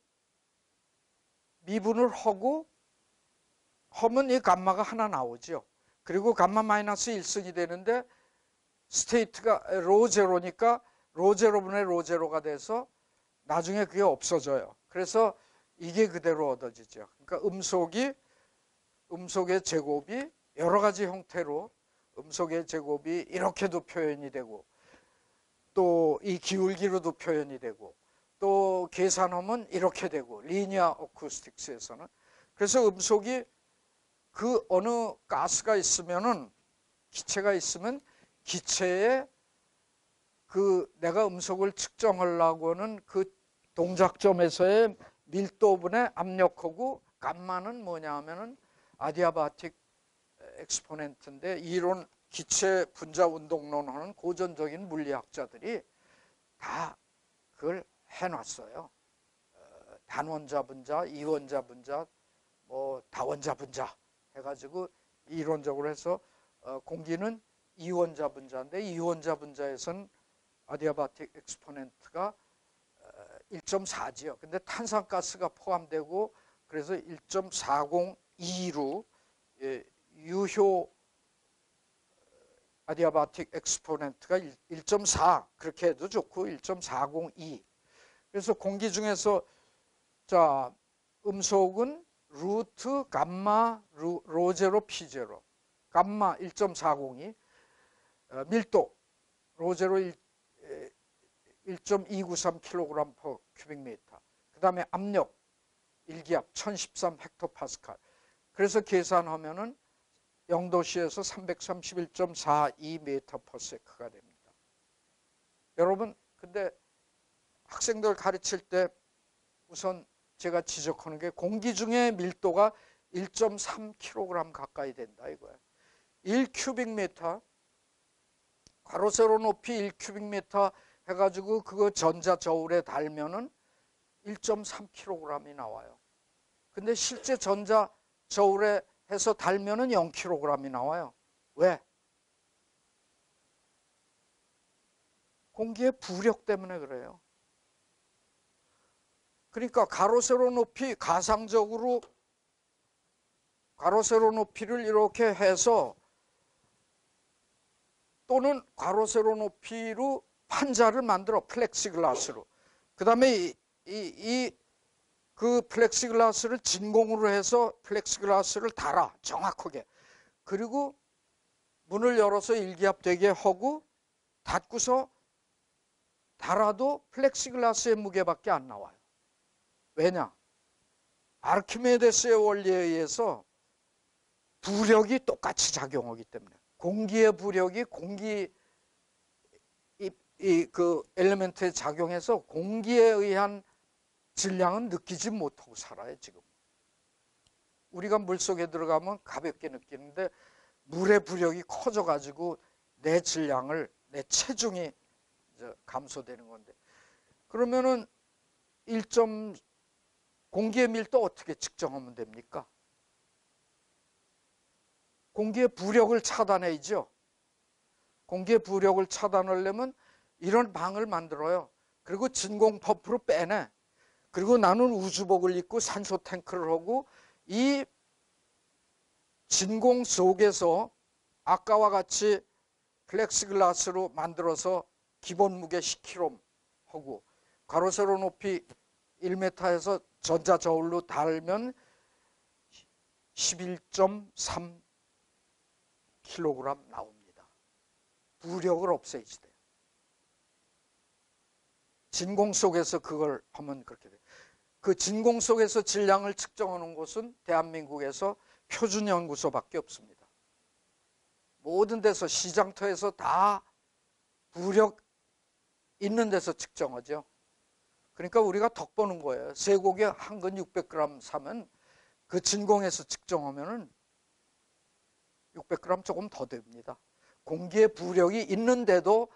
미분을 하고 하면 이 감마가 하나 나오죠. 그리고 감마 마이너스 일승이 되는데 스테이트가 로 제로니까 로 제로분의 로 제로가 돼서 나중에 그게 없어져요. 그래서 이게 그대로 얻어지죠. 그러니까 음속이 음속의 제곱이 여러 가지 형태로 음속의 제곱이 이렇게도 표현이 되고 또 이 기울기로도 표현이 되고 또 계산하면 이렇게 되고 리니어 어쿠스틱스에서는 그래서 음속이 그 어느 가스가 있으면은 기체가 있으면 기체에 그 내가 음속을 측정하려고 하는 그 동작점에서의 밀도분의 압력하고 감마는 뭐냐 하면은 아디아바틱 엑스포넨트인데 이론 기체 분자 운동론 하는 고전적인 물리학자들이 다 그걸 해놨어요. 단원자 분자, 이원자 분자, 뭐 다원자 분자 해가지고 이론적으로 해서 공기는 이원자 분자인데 이원자 분자에서는 아디아바틱 엑스포넨트가 일 점 사지요. 근데 탄산가스가 포함되고 그래서 일 점 사공이로 유효 아디아바틱 엑스포넨트가 일 점 사 그렇게 해도 좋고 일 점 사공이 그래서 공기 중에서 자 음속은 루트 감마 루, 로 제로 피 제로 감마 일 점 사공이 어, 밀도 로 제로 일 점 이구삼 킬로그램 퍼 큐빅미터 그 다음에 압력 일 기압 천십삼 헥토파스칼 그래서 계산하면은 영도시에서 삼백삼십일 점 사이 미터 퍼 세크가 됩니다. 여러분 근데 학생들 가르칠 때 우선 제가 지적하는 게 공기 중에 밀도가 일 점 삼 킬로그램 가까이 된다 이거예요. 일 큐빅미터 가로 세로 높이 일 큐빅미터 해가지고 그거 전자 저울에 달면은 일 점 삼 킬로그램이 나와요. 근데 실제 전자 저울에 해서 달면은 영 킬로그램이 나와요. 왜? 공기의 부력 때문에 그래요. 그러니까 가로 세로 높이 가상적으로 가로 세로 높이를 이렇게 해서 또는 가로 세로 높이로 판자를 만들어 플렉시글라스로. 그 다음에 이, 이, 이 그 플렉시글라스를 진공으로 해서 플렉시글라스를 달아 정확하게. 그리고 문을 열어서 일기압되게 하고 닫고서 달아도 플렉시글라스의 무게밖에 안 나와요. 왜냐? 아르키메데스의 원리에 의해서 부력이 똑같이 작용하기 때문에. 공기의 부력이 공기 이, 이 그 엘리멘트에 작용해서 공기에 의한 질량은 느끼지 못하고 살아요. 지금 우리가 물속에 들어가면 가볍게 느끼는데 물의 부력이 커져 가지고 내 질량을, 내 체중이 감소되는 건데, 그러면은 일 점 공기의 밀도 어떻게 측정하면 됩니까? 공기의 부력을 차단해야죠. 공기의 부력을 차단하려면 이런 방을 만들어요. 그리고 진공 펌프로 빼내. 그리고 나는 우주복을 입고 산소 탱크를 하고 이 진공 속에서 아까와 같이 플렉시글라스로 만들어서 기본 무게 십 킬로그램 하고 가로 세로 높이 일 미터에서 전자 저울로 달면 십일 점 삼 킬로그램 나옵니다. 부력을 없애야지 돼요. 진공 속에서 그걸 하면 그렇게 돼요. 그 진공 속에서 질량을 측정하는 곳은 대한민국에서 표준연구소밖에 없습니다. 모든 데서 시장터에서 다 부력 있는 데서 측정하죠. 그러니까 우리가 덕 보는 거예요. 쇠고기 한 근 육백 그램 사면 그 진공에서 측정하면은 육백 그램 조금 더 됩니다. 공기의 부력이 있는데도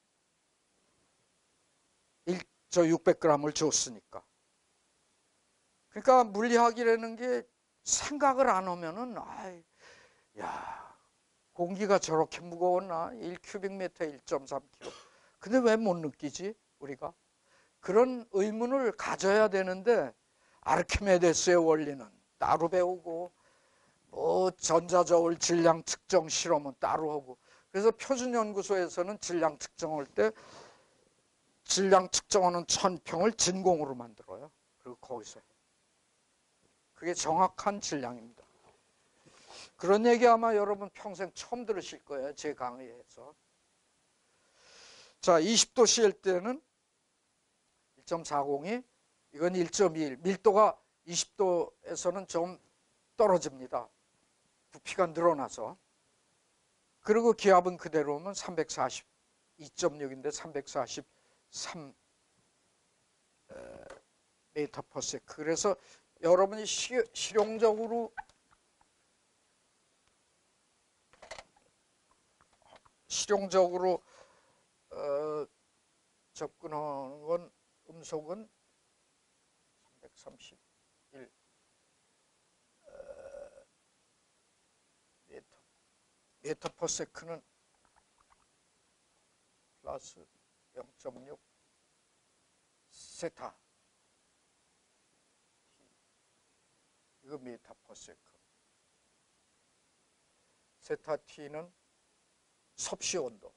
저 육백 그램을 줬으니까. 그러니까 물리학이라는 게 생각을 안 하면은 아이, 야, 공기가 저렇게 무거웠나? 일 큐빅미터 일 점 삼 킬로그램. 근데 왜 못 느끼지? 우리가 그런 의문을 가져야 되는데 아르키메데스의 원리는 따로 배우고 뭐 전자저울 질량 측정 실험은 따로 하고, 그래서 표준연구소에서는 질량 측정할 때 질량 측정하는 천평을 진공으로 만들어요. 그리고 거기서 그게 정확한 질량입니다. 그런 얘기 아마 여러분 평생 처음 들으실 거예요. 제 강의에서. 자, 이십 도씨일 때는 일 점 사공이, 이건 일 점 이일. 밀도가 이십 도에서는 좀 떨어집니다. 부피가 늘어나서. 그리고 기압은 그대로면 삼백사십, 이 점 육인데 삼백사십삼 미터 퍼 세컨드. 그래서 여러분이 시, 실용적으로 실용적으로 어, 접근하는 건 음속은 삼백삼십일 어, 미터 미터 퍼 세컨드는 플러스 영 점 육 세타. 이거 미터 퍼 세컨드. 세타 T는 섭씨 온도.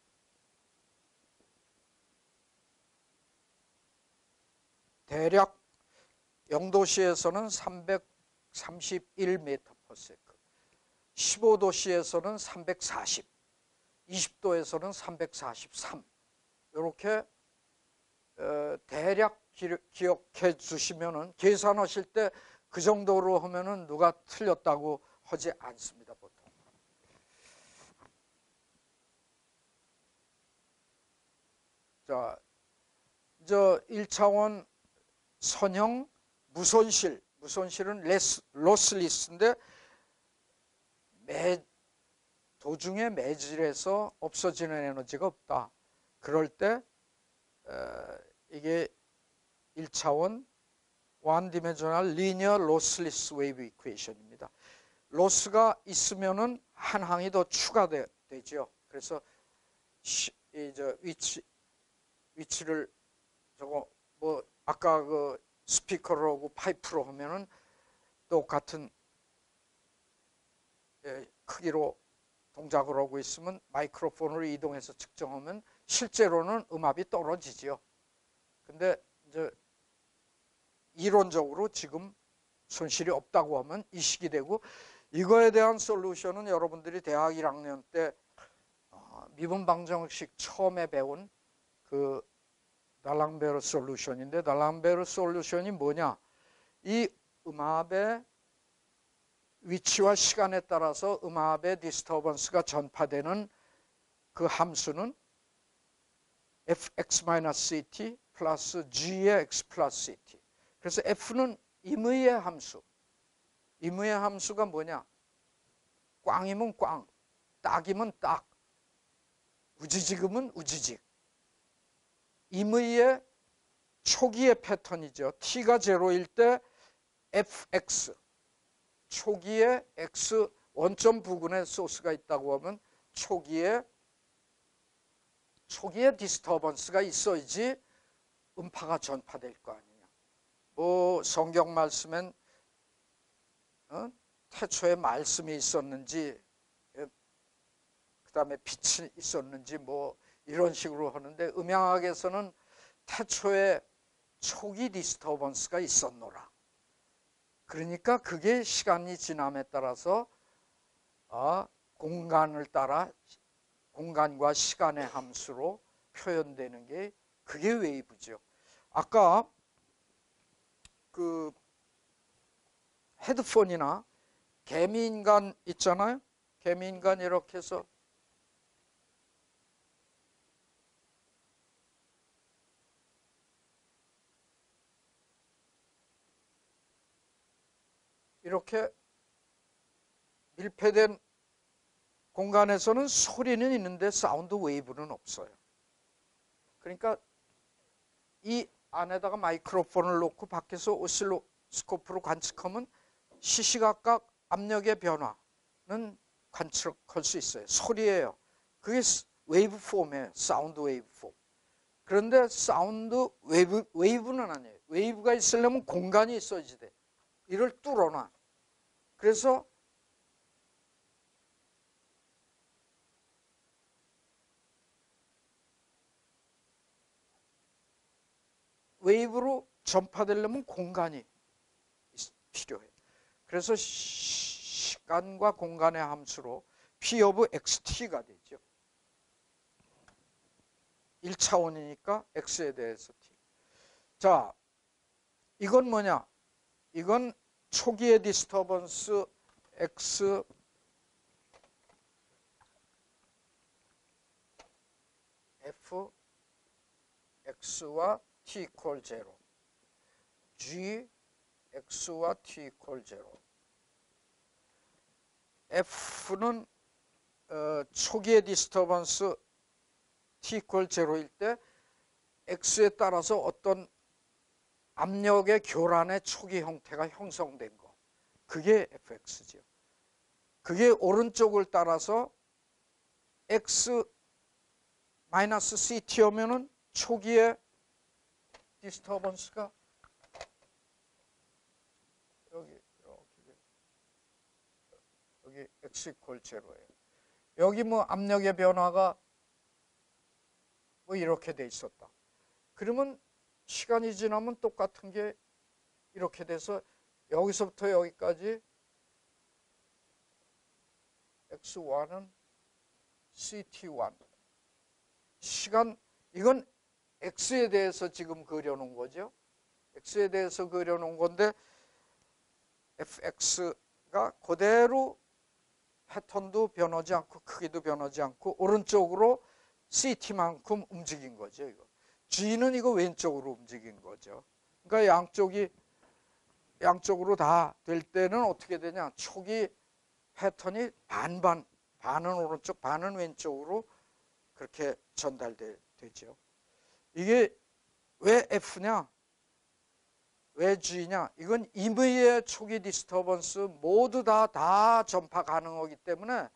대략 영도씨에서는 삼백삼십일 미터 퍼 세컨드, 십오 도씨에서는 삼백사십, 이십 도에서는 삼백사십삼. 이렇게 대략 기억해 주시면은 계산하실 때 그 정도로 하면은 누가 틀렸다고 하지 않습니다, 보통. 자, 저 일 차원 선형 무손실, 무손실은 레스, 로스리스인데 매 도중에 매질해서 없어지는 에너지가 없다. 그럴 때 어, 이게 일 차원 one dimensional linear lossless wave equation입니다. 로스가 있으면은 한 항이 더 추가되죠. 그래서 시, 이저 위치 위치를 저거 뭐 아까 그 스피커로 하고 파이프로 하면은 똑같은 예, 크기로 동작을 하고 있으면 마이크로폰으로 이동해서 측정하면 실제로는 음압이 떨어지죠. 근데 이제 이론적으로 지금 손실이 없다고 하면 이식이 되고, 이거에 대한 솔루션은 여러분들이 대학 일 학년 때 미분 방정식 처음에 배운 그 달랑베르 솔루션인데, 달랑베르 솔루션이 뭐냐? 이 음압의 위치와 시간에 따라서 음압의 디스터번스가 전파되는 그 함수는 fx-ct 플러스 g의 x 플러스 ct. 그래서 f는 임의의 함수. 임의의 함수가 뭐냐? 꽝이면 꽝, 딱이면 딱, 우지직이면 우지직. 임의의 초기의 패턴이죠. t가 제로일 때 fx, 초기에 x 원점 부근에 소스가 있다고 하면 초기에 초기에 디스터번스가 있어야지 음파가 전파될 거 아니냐. 뭐 성경 말씀엔 어? 태초에 말씀이 있었는지, 그 다음에 빛이 있었는지 뭐 이런 식으로 하는데, 음양학에서는 태초에 초기 디스터번스가 있었노라. 그러니까 그게 시간이 지남에 따라서 어, 공간을 따라 공간과 시간의 함수로 표현되는 게 그게 웨이브죠. 아까 그 헤드폰이나 개미인간 있잖아요. 개미인간 이렇게 해서 이렇게 밀폐된 공간에서는 소리는 있는데 사운드 웨이브는 없어요. 그러니까 이 안에다가 마이크로폰을 놓고 밖에서 오실로스코프로 관측하면 시시각각 압력의 변화는 관측할 수 있어요. 소리예요. 그게 웨이브 폼이에요. 사운드 웨이브 폼. 그런데 사운드 웨이브, 웨이브는 아니에요. 웨이브가 있으려면 공간이 있어야지 돼. 이를 뚫어놔. 그래서 웨이브로 전파되려면 공간이 필요해. 그래서 시간과 공간의 함수로 P of xt,가 되죠. 일 차원이니까 x에 대해서 t. 자, 이건 뭐냐? 이건 초기의 디스터번스 x f x와 t equal 제로, g x와 t equal 제로. f는 어, 초기의 디스터번스 t equal 제로일 때 x에 따라서 어떤 압력의 교란의 초기 형태가 형성된 거, 그게 fx죠. 그게 오른쪽을 따라서 x 마이너스 ct 오면은 초기에 디스터번스가 여기 이렇게 여기 x 이퀄 제로예요. 여기 뭐 압력의 변화가 뭐 이렇게 돼 있었다. 그러면 시간이 지나면 똑같은 게 이렇게 돼서 여기서부터 여기까지 엑스 원은 씨티 원. 시간, 이건 x에 대해서 지금 그려놓은 거죠. x에 대해서 그려놓은 건데 fx가 그대로 패턴도 변하지 않고 크기도 변하지 않고 오른쪽으로 씨티만큼 움직인 거죠. 이거. g는 이거 왼쪽으로 움직인 거죠. 그러니까 양쪽이 양쪽으로 다 될 때는 어떻게 되냐? 초기 패턴이 반반 반은 오른쪽, 반은 왼쪽으로 그렇게 전달되죠. 이게 왜 F냐? 왜 G냐? 이건 임의의 초기 디스터번스 모두 다, 다 전파 가능하기 때문에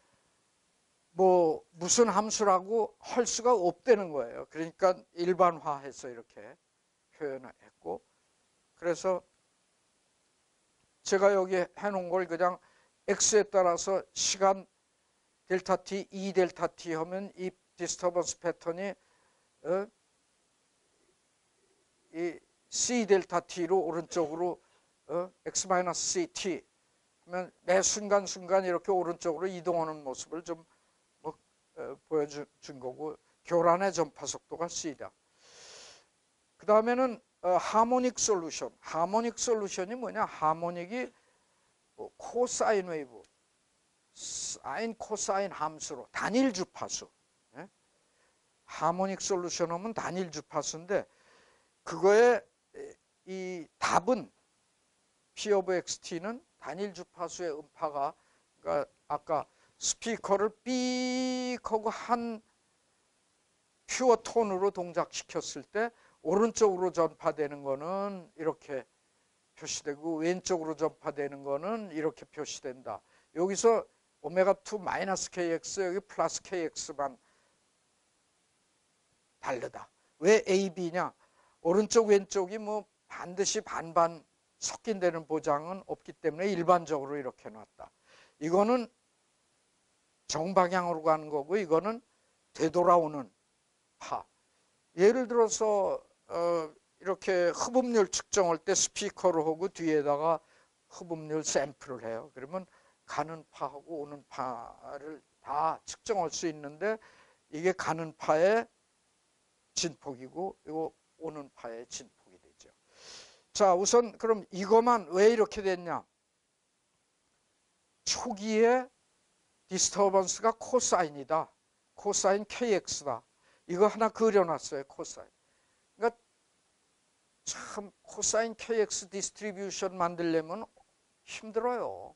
뭐 무슨 함수라고 할 수가 없다는 거예요. 그러니까 일반화해서 이렇게 표현을 했고, 그래서 제가 여기 해놓은 걸 그냥 X에 따라서 시간 델타 T, E 델타 T 하면 이 디스터번스 패턴이 어? 이 C 델타 T로 오른쪽으로 어? X 마이너스 C T 하면 매 순간순간 이렇게 오른쪽으로 이동하는 모습을 좀 뭐, 어, 보여준 거고, 교란의 전파 속도가 C다. 그 다음에는 어, 하모닉 솔루션. 하모닉 솔루션이 뭐냐? 하모닉이 뭐 코사인 웨이브, 사인 코사인 함수로 단일 주파수. 예? 하모닉 솔루션 하면 단일 주파수인데 그거의 이 답은 P of 엑스티는 단일 주파수의 음파가, 그러니까 아까 스피커를 삑 하고 한 퓨어 톤으로 동작시켰을 때 오른쪽으로 전파되는 거는 이렇게 표시되고 왼쪽으로 전파되는 거는 이렇게 표시된다. 여기서 오메가 투 마이너스 케이엑스, 여기 플러스 케이엑스만 다르다. 왜 A, B냐? 오른쪽 왼쪽이 뭐 반드시 반반 섞인다는 보장은 없기 때문에 일반적으로 이렇게 놨다. 이거는 정방향으로 가는 거고, 이거는 되돌아오는 파. 예를 들어서 어, 이렇게 흡음률 측정할 때 스피커를 하고 뒤에다가 흡음률 샘플을 해요. 그러면 가는 파하고 오는 파를 다 측정할 수 있는데, 이게 가는 파의 진폭이고 이거 오는 파의 진폭이 되죠. 자, 우선 그럼 이것만 왜 이렇게 됐냐? 초기에 디스터번스가 코사인이다. 코사인 케이엑스다. 이거 하나 그려놨어요. 코사인. 그러니까 참 코사인 케이엑스 디스트리뷰션 만들려면 힘들어요.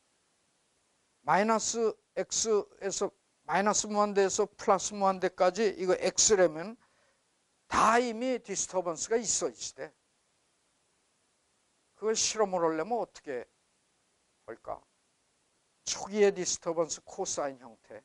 마이너스 X에서 마이너스 무한대에서 플러스 무한대까지 이거 X라면 다 이미 디스터번스가 있어 있대. 그걸 실험을 하려면 어떻게 할까? 초기의 디스터번스 코사인 형태.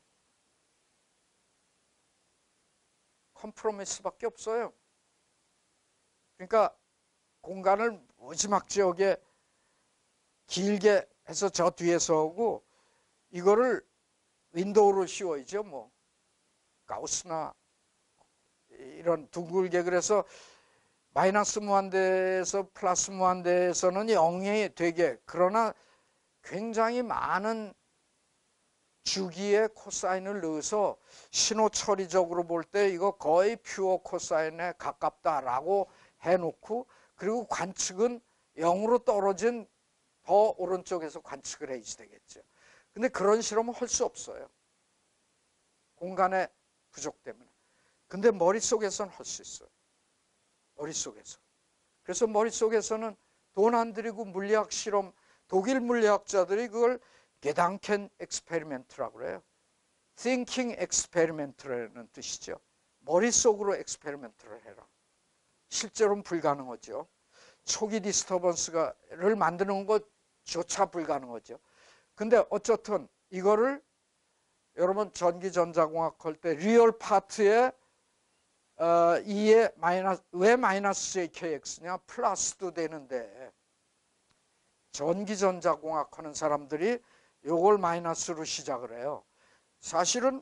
컴프로미스밖에 없어요. 그러니까 공간을 무지막지하게 길게 해서 저 뒤에서 오고, 이거를 윈도우로 씌워야죠. 뭐 가우스나 이런 둥글게. 그래서 마이너스 무한대에서 플러스 무한대에서는 영이 되게, 그러나 굉장히 많은 주기의 코사인을 넣어서 신호 처리적으로 볼 때 이거 거의 퓨어 코사인에 가깝다라고 해놓고, 그리고 관측은 영으로 떨어진 더 오른쪽에서 관측을 해야지 되겠죠. 근데 그런 실험은 할 수 없어요. 공간의 부족 때문에. 근데 머릿속에서는 할 수 있어요. 머릿속에서. 그래서 머릿속에서는 돈 안 들이고 물리학 실험, 독일 물리학자들이 그걸 게당켄 엑스페리멘트라고 그래요. Thinking experiment라는 뜻이죠. 머릿속으로 엑스페리멘트를 해라. 실제로는 불가능하죠. 초기 디스터번스를 만드는 것조차 불가능하죠. 근데 어쨌든 이거를 여러분 전기전자공학 할 때 리얼 파트에 어, E에 마이너스, 왜 마이너스 제이케이엑스냐? 플러스도 되는데 전기전자공학 하는 사람들이 요걸 마이너스로 시작을 해요. 사실은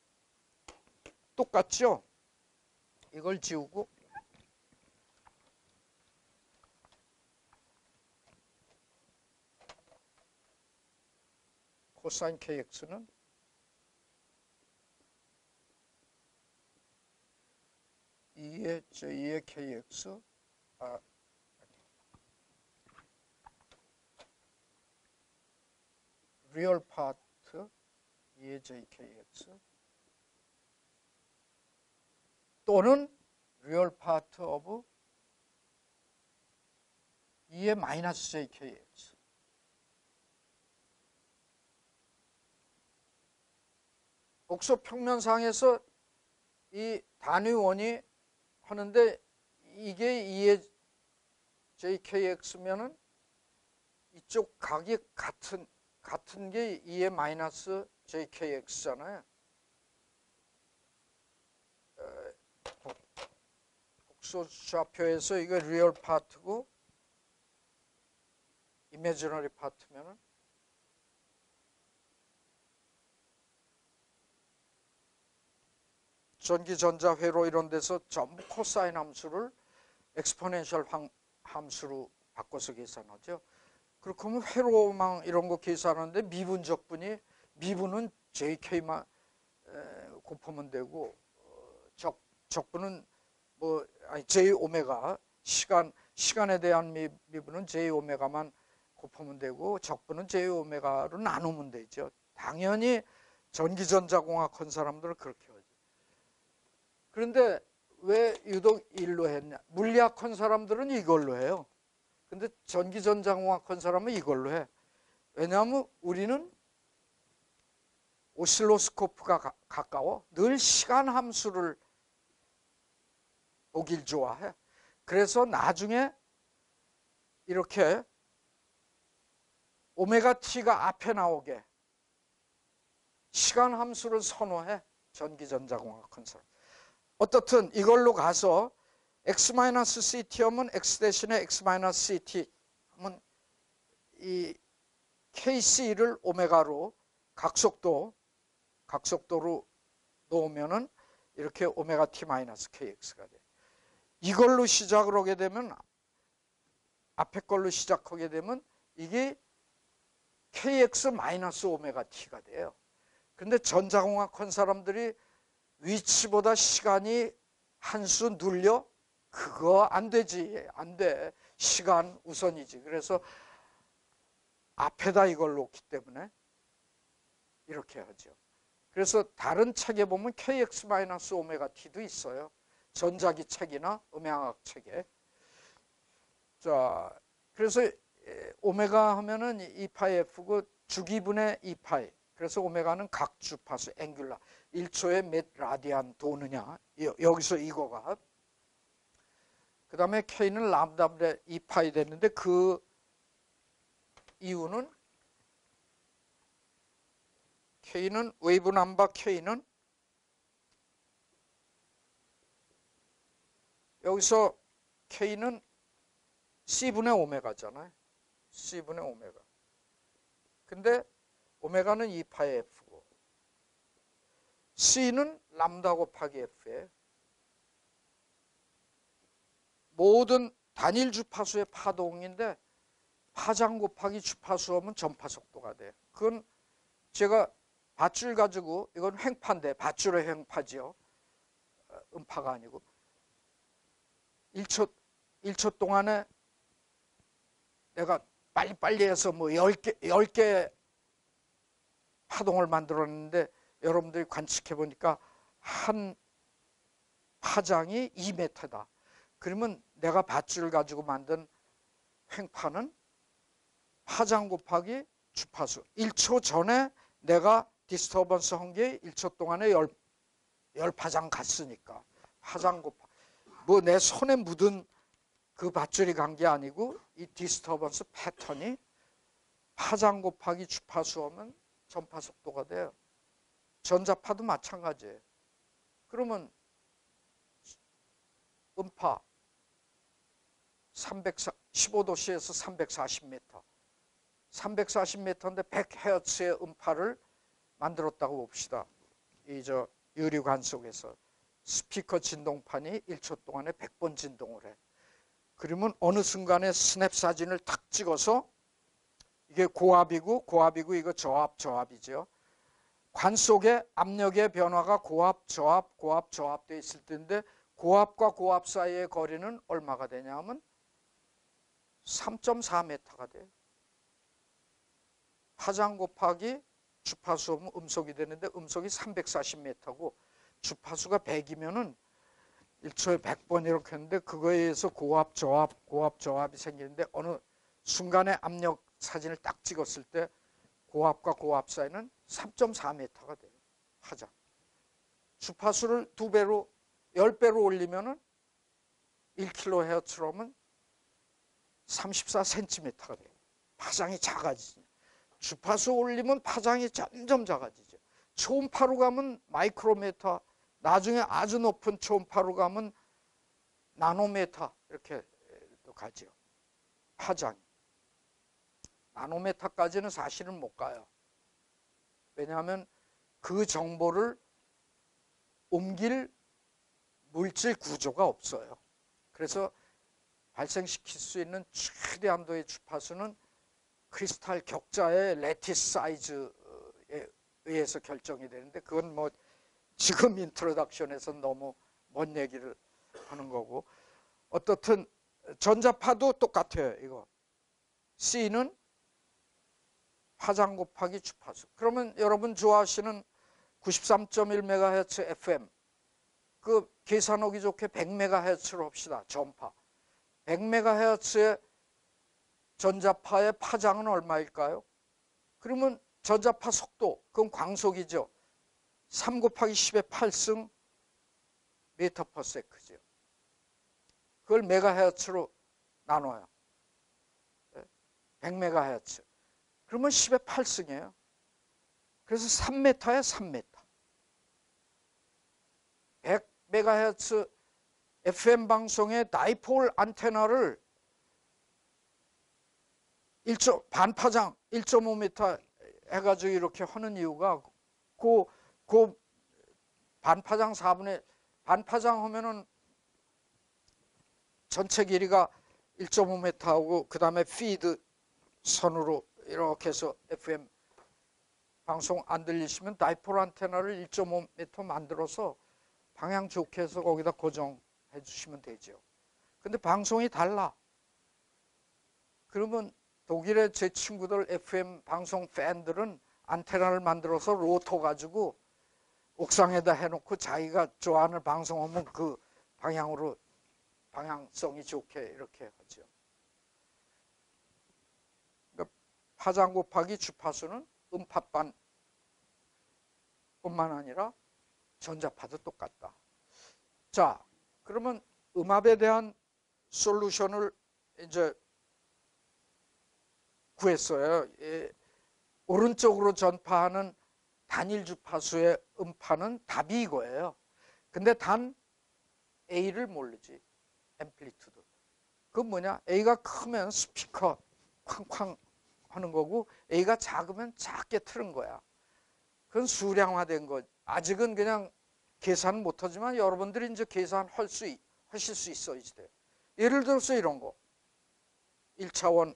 똑같죠? 이걸 지우고 코사인 케이엑스는 이의 제이의 케이엑스, 아, 리얼 파트 이의 제이케이엑스 또는 리얼 파트 오브 이의 마이너스 제이케이엑스. 옥소 평면상에서 이 단위원이 하는데 이게 이의 제이케이엑스면은 이쪽 각이 같은 같은 게 이의 마이너스 제이케이엑스잖아요. 복소좌표에서 이거 리얼 파트고 이미지너리 파트면은 전기전자 회로 이런 데서 전부 코사인 함수를 엑스포넨셜 함수로 바꿔서 계산하죠. 그렇게 하면 회로망 이런 거 계산하는데 미분적분이 미분은 제이케이만 곱하면 되고 적 적분은 뭐 아니 제이 오메가 시간 시간에 대한 미, 미분은 제이 오메가만 곱하면 되고 적분은 제이 오메가로 나누면 되죠. 당연히 전기전자공학 한 사람들은 그렇게 하죠. 그런데 왜 유독 일로 했냐? 물리학 한 사람들은 이걸로 해요. 근데 전기전자공학 한 사람은 이걸로 해. 왜냐하면 우리는 오실로스코프가 가, 가까워. 늘 시간 함수를 보길 좋아해. 그래서 나중에 이렇게 오메가 t가 앞에 나오게 시간 함수를 선호해. 전기전자공학 한 사람. 어떻든 이걸로 가서 x-ct 하면 x 대신에 x-ct 하면 이 케이씨를 오메가로 각속도 각속도로 놓으면은 이렇게 오메가 t-kx가 돼. 이걸로 시작을 하게 되면 앞에 걸로 시작하게 되면 이게 kx 마이너스 오메가 t가 돼요. 근데 전자공학 한 사람들이 위치보다 시간이 한 수 눌려? 그거 안 되지. 안 돼. 시간 우선이지. 그래서 앞에다 이걸 놓기 때문에 이렇게 하죠. 그래서 다른 책에 보면 kx-오메가 t도 있어요. 전자기 책이나 음향학 책에. 자, 그래서 오메가 하면은 이 파이 f고 주기분의 이 파이. 그래서 오메가는 각 주파수, 앵귤라. 일 초에 몇 라디안 도느냐. 여기서 이거가. 그 다음에 K는 람다분의 이 파이 됐는데 그 이유는 K는 웨이브 넘버 K는 여기서 K는 C분의 오메가잖아요. C분의 오메가. 근데 오메가는 이 파이 F고 C는 람다 곱하기 F에 모든 단일 주파수의 파동인데 파장 곱하기 주파수 하면 전파 속도가 돼. 그건 제가 밧줄 가지고 이건 횡파인데 밧줄의 횡파죠. 음파가 아니고 일 초 일 초 동안에 내가 빨리빨리 해서 뭐 열 개 열 개 파동을 만들었는데 여러분들이 관측해 보니까 한 파장이 이 미터다. 그러면 내가 밧줄을 가지고 만든 횡파는 파장 곱하기 주파수. 일 초 전에 내가 디스터번스 한 게 일 초 동안에 열, 열 파장 갔으니까. 파장 곱하 뭐 내 손에 묻은 그 밧줄이 간 게 아니고 이 디스터번스 패턴이 파장 곱하기 주파수 하면 전파 속도가 돼요. 전자파도 마찬가지예요. 그러면 음파 십오 도씨에서 삼백사십 미터 삼백사십 미터인데 백 헤르츠의 음파를 만들었다고 봅시다. 이 저 유리관 속에서 스피커 진동판이 일 초 동안에 백 번 진동을 해. 그러면 어느 순간에 스냅 사진을 탁 찍어서 이게 고압이고 고압이고 이거 저압 저압이죠. 관 속에 압력의 변화가 고압 저압 고압 저압돼 있을 텐데 고압과 고압 사이의 거리는 얼마가 되냐 하면 삼 점 사 미터가 돼요. 파장 곱하기 주파수 하면 음속이 되는데 음속이 삼백사십 미터고 주파수가 백이면은 일 초에 백 번 이렇게 했는데 그거에 의해서 고압 저압 고압 저압이 생기는데 어느 순간에 압력 사진을 딱 찍었을 때 고압과 고압 사이는 삼 점 사 미터가 돼요. 파장. 주파수를 두 배로, 열 배로 올리면은 일 킬로헤르츠로면 삼십사 센티미터가 돼요. 파장이 작아지죠. 주파수 올리면 파장이 점점 작아지죠. 초음파로 가면 마이크로미터, 나중에 아주 높은 초음파로 가면 나노미터 이렇게 가죠. 파장이. 나노미터까지는 사실은 못 가요. 왜냐하면 그 정보를 옮길 물질 구조가 없어요. 그래서 발생시킬 수 있는 최대한도의 주파수는 크리스탈 격자의 레티스 사이즈에 의해서 결정이 되는데, 그건 뭐 지금 인트로덕션에서 너무 먼 얘기를 하는 거고, 어떻든 전자파도 똑같아요. 이거 C는 파장 곱하기 주파수. 그러면 여러분 좋아하시는 구십삼 점 일 메가헤르츠 에프엠, 그 계산하기 좋게 백 메가헤르츠로 합시다. 전파. 백 메가헤르츠의 전자파의 파장은 얼마일까요? 그러면 전자파 속도, 그건 광속이죠. 삼 곱하기 십의 팔 승 미터 퍼 세크죠. 그걸 메가헤르츠로 나눠요. 백 메가헤르츠. 그러면 십의 팔 승이에요. 그래서 삼 미터에 삼 미터. 백 메가헤르츠 에프엠 방송의 다이폴 안테나를 일 점, 반파장 일 점 오 미터 해가지고 이렇게 하는 이유가, 그, 그 반파장 사분의, 반파장 하면은 전체 길이가 일 점 오 미터하고, 그 다음에 피드 선으로 이렇게 해서 에프엠 방송 안 들리시면 다이폴 안테나를 일 점 오 미터 만들어서 방향 좋게 해서 거기다 고정해 주시면 되죠. 근데 방송이 달라. 그러면 독일의 제 친구들 에프엠 방송 팬들은 안테나를 만들어서 로터 가지고 옥상에다 해놓고 자기가 좋아하는 방송하면 그 방향으로, 방향성이 좋게 이렇게 하죠. 그러니까 파장 곱하기 주파수는 음파반 뿐만 아니라 전자파도 똑같다. 자, 그러면 음압에 대한 솔루션을 이제 구했어요. 예, 오른쪽으로 전파하는 단일 주파수의 음파는 답이 이거예요. 근데 단 A를 모르지. 앰플리튜드. 그건 뭐냐? A가 크면 스피커 쾅쾅 하는 거고, A가 작으면 작게 틀은 거야. 그건 수량화된 거. 아직은 그냥 계산 못하지만 여러분들이 이제 계산할 수, 하실 수 있어, 이제. 예를 들어서 이런 거. 일 차원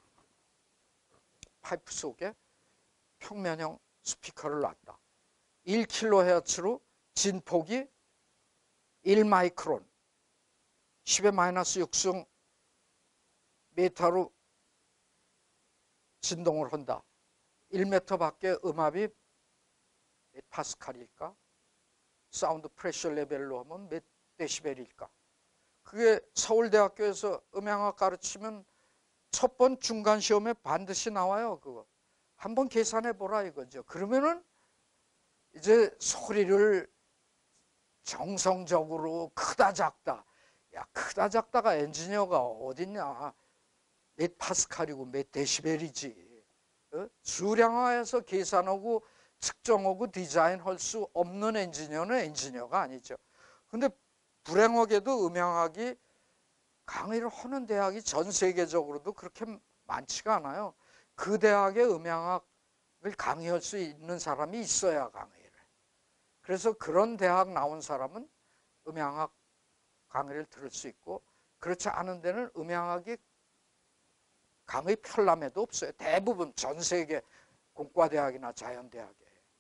파이프 속에 평면형 스피커를 놨다. 일 킬로헤르츠로 진폭이 일 마이크론, 십의 마이너스 육 승 미터로 진동을 한다. 일 미터 밖에 음압이 몇 파스칼일까? 사운드 프레셔 레벨로 하면 몇 데시벨일까? 그게 서울대학교에서 음향학 가르치면 첫 번 중간 시험에 반드시 나와요. 그거 한번 계산해 보라 이거죠. 그러면은 이제 소리를 정성적으로 크다 작다, 야 크다 작다가 엔지니어가 어딨냐, 몇 파스칼이고 몇 데시벨이지. 어? 수량화해서 계산하고 측정하고 디자인할 수 없는 엔지니어는 엔지니어가 아니죠. 근데 불행하게도 음향학이 강의를 하는 대학이 전 세계적으로도 그렇게 많지가 않아요. 그 대학의 음향학을 강의할 수 있는 사람이 있어야 강의를. 그래서 그런 대학 나온 사람은 음향학 강의를 들을 수 있고, 그렇지 않은 데는 음향학이 강의 편람에도 없어요. 대부분 전 세계 공과대학이나 자연대학에.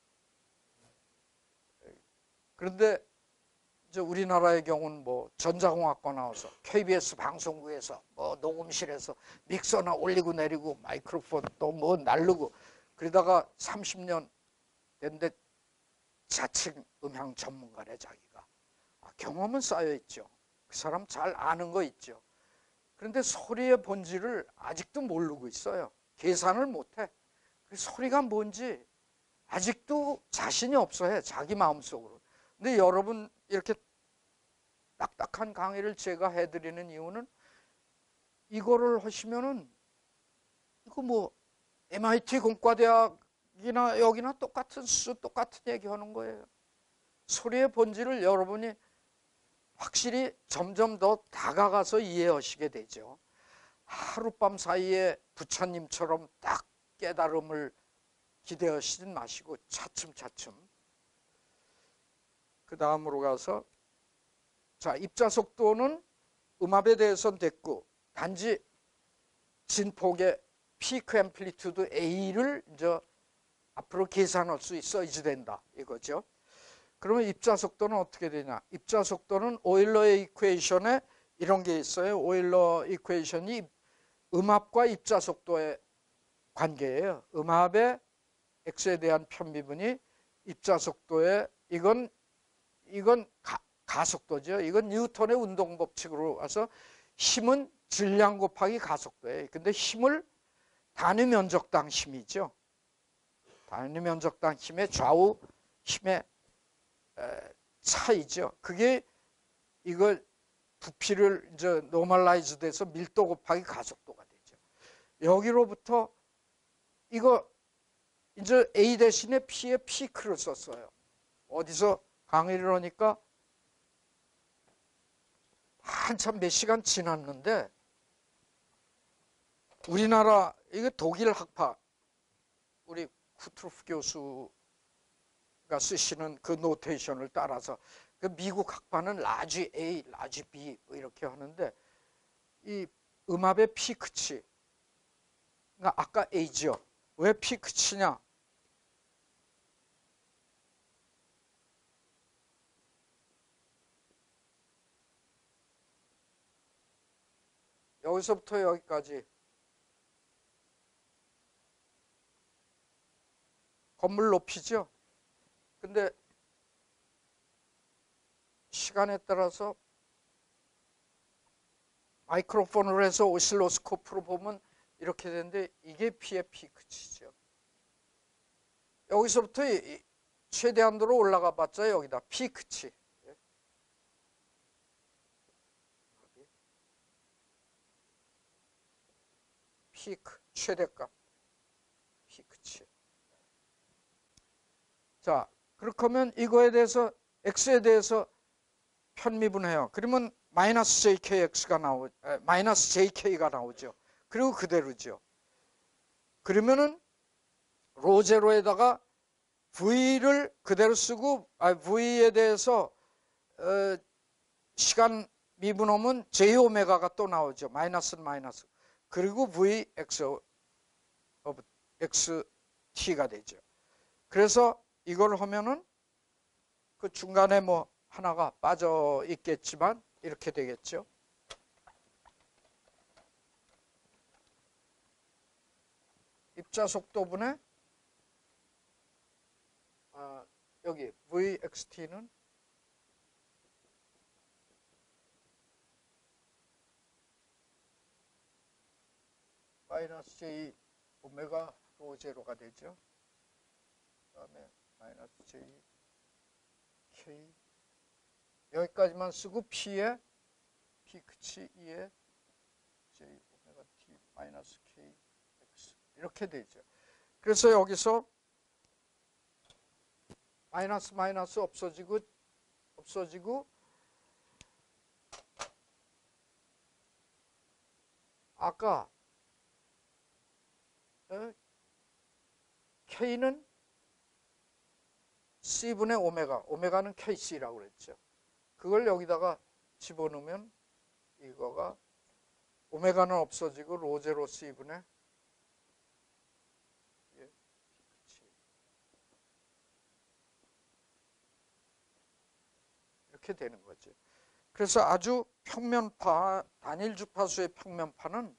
그런데 이제 우리나라의 경우는 뭐 전자공학과 나와서 케이비에스 방송국에서 뭐 녹음실에서 믹서나 올리고 내리고 마이크로폰 또 뭐 날르고 그러다가 삼십 년 됐는데 자칭 음향 전문가래 자기가. 아, 경험은 쌓여 있죠. 그 사람 잘 아는 거 있죠. 그런데 소리의 본질을 아직도 모르고 있어요. 계산을 못해. 그 소리가 뭔지 아직도 자신이 없어해, 자기 마음속으로. 근데 여러분 이렇게 딱딱한 강의를 제가 해드리는 이유는 이거를 하시면은 이거 뭐 엠아이티 공과대학이나 여기나 똑같은 수 똑같은 얘기 하는 거예요. 소리의 본질을 여러분이 확실히 점점 더 다가가서 이해하시게 되죠. 하룻밤 사이에 부처님처럼 딱 깨달음을 기대하시진 마시고 차츰차츰. 그 다음으로 가서 자, 입자속도는 음압에 대해서는 됐고, 단지 진폭의 피크 앰플리튜드 A를 이제 앞으로 계산할 수 있어야 된다 이거죠. 그러면 입자속도는 어떻게 되냐? 입자속도는 오일러의 이퀘이션에 이런 게 있어요. 오일러 이퀘이션이 음압과 입자속도의 관계예요. 음압의 x에 대한 편미분이 입자속도의 이건 이건 가, 가속도죠. 이건 뉴턴의 운동 법칙으로 와서 힘은 질량 곱하기 가속도예요. 근데 힘을 단위 면적당 힘이죠. 단위 면적당 힘의 좌우 힘의 에, 차이죠. 그게 이걸 부피를 이제 노멀라이즈 돼서 밀도 곱하기 가속도가 되죠. 여기로부터 이거 이제 A 대신에 P의 피크를 썼어요. 어디서 강의를 하니까 한참 몇 시간 지났는데 우리나라 이게 독일 학파 우리 쿠트루프 교수가 쓰시는 그 노테이션을 따라서 그 미국 학파는 라지 A, 라지 B 이렇게 하는데 이 음압의 피크치 그러니까 아까 A죠. 왜 피크치냐? 여기서부터 여기까지 건물 높이죠. 근데 시간에 따라서 마이크로폰으로 해서 오실로스코프로 보면 이렇게 되는데 이게 P의 피크치죠. 여기서부터 최대한도로 올라가 봤자 여기다 피크치. 피크 최대값 피크치. 자, 그렇게 하면 이거에 대해서 x에 대해서 편미분해요. 그러면 마이너스 제이케이엑스가 나오 마이너스 제이케이가 나오죠. 그리고 그대로죠. 그러면은 로제로에다가 v를 그대로 쓰고 아, v에 대해서 어, 시간 미분하면 j 오메가가 또 나오죠. 마이너스는 마이너스. 그리고 v x x t가 되죠. 그래서 이걸 하면은 그 중간에 뭐 하나가 빠져 있겠지만 이렇게 되겠죠. 입자 속도분의 아, 여기 vxt는 마이너스 j 오메가 로 제로가 되죠. 그 다음에 마이너스 j k 여기까지만 쓰고 p에 피크치 이에 j 오메가 t 마이너스 k x 이렇게 되죠. 그래서 여기서 마이너스 마이너스 없어지고 없어지고 아까 K는 C분의 오메가, 오메가는 케이씨라고 그랬죠. 그걸 여기다가 집어넣으면 이거가 오메가는 없어지고 로제로 C분의 이렇게 되는 거죠. 그래서 아주 평면파, 단일 주파수의 평면파는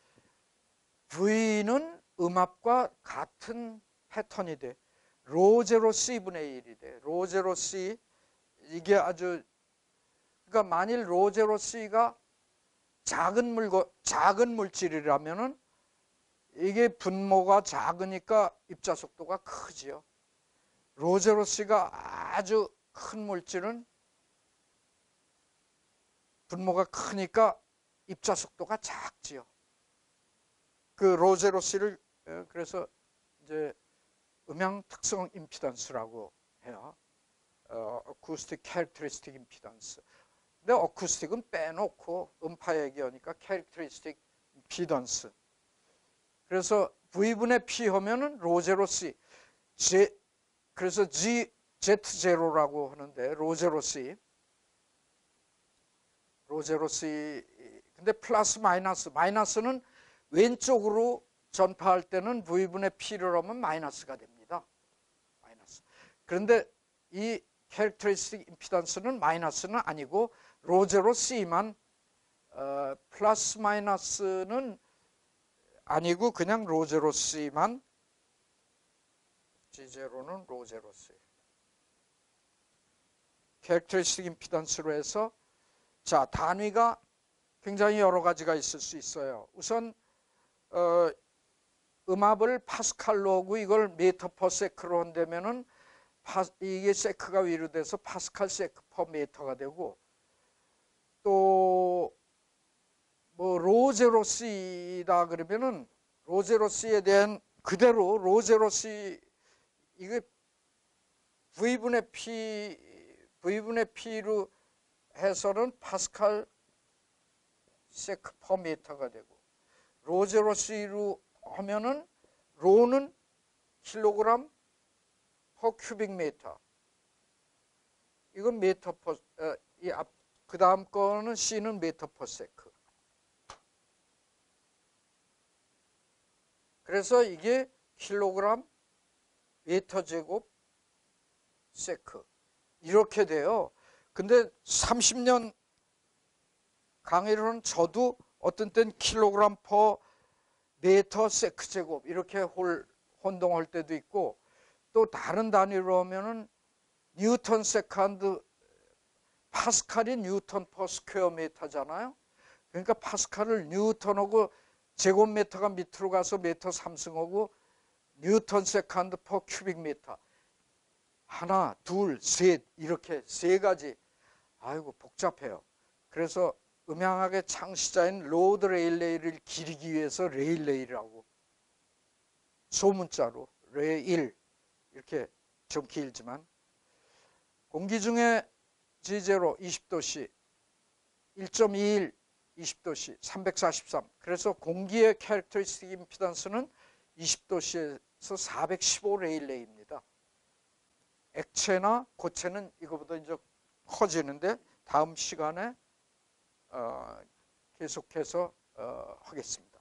V는 음압과 같은 패턴이 돼. 로제로 C분의 일이 돼. 로제로 C 이게 아주 그러니까 만일 로제로 C가 작은 물고 작은 물질이라면은 이게 분모가 작으니까 입자 속도가 크지요. 로제로시가 아주 큰 물질은 분모가 크니까 입자 속도가 작지요. 그 로제로시를 그래서 이제 음향 특성 임피던스라고 해요. 어, 어쿠스틱 캐릭터리스틱 임피던스. 근데 어쿠스틱은 빼놓고 음파 얘기하니까 캐릭터리스틱 임피던스. 그래서 V분의 P 하면은 로제로시. 제, 그래서 G, 제트 제로라고 하는데 로제로시. 로제로시. 근데 플러스 마이너스. 마이너스는 왼쪽으로 전파할 때는 V분의 P를 하면 마이너스가 됩니다. 마이너스. 그런데 이 캐릭터리스틱 임피던스는 마이너스는 아니고 로제로 C만 어, 플러스 마이너스는 아니고 그냥 로제로 C만 지 제로는 로제로 C 캐릭터리스틱 임피던스로 해서 자 단위가 굉장히 여러 가지가 있을 수 있어요. 우선 어, 음압을 파스칼로 하고 이걸 미터 퍼 세크로 한다면은 파, 이게 세크가 위로돼서 파스칼 세크 퍼 미터가 되고 또 뭐 로제로시다 그러면은 로제로시에 대한 그대로 로제로시 이게 V분의 P V분의 P로 해서는 파스칼 세크 퍼 미터가 되고 로제로시로 하면은 로는 킬로그램 퍼 큐빅 미터. 이건 미터 퍼, 어, 이 앞, 그 다음 거는 C는 미터 퍼 세크. 그래서 이게 킬로그램 미터 제곱 세크. 이렇게 돼요. 근데 삼십 년 강의로는 저도 어떤 땐 킬로그램 퍼 미터 세크 제곱 이렇게 홀, 혼동할 때도 있고 또 다른 단위로 하면은 뉴턴 세컨드 파스칼이 뉴턴 퍼 스퀘어 미터잖아요. 그러니까 파스칼을 뉴턴하고 제곱미터가 밑으로 가서 미터 삼승하고 뉴턴 세컨드 퍼 큐빅 미터 하나, 둘, 셋 이렇게 세 가지 아이고 복잡해요. 그래서 음향학의 창시자인 로드 레일레이를 기리기 위해서 레일레이라고 소문자로 레일 이렇게 좀 길지만 공기 중에 지 제로 이십 도씨 일 점 이일 이십 도씨 삼백사십삼 그래서 공기의 캐릭터리스틱 임피던스는 이십 도씨에서 사백십오 레일레이입니다. 액체나 고체는 이거보다 이제 커지는데 다음 시간에 어, 계속해서 어, 하겠습니다.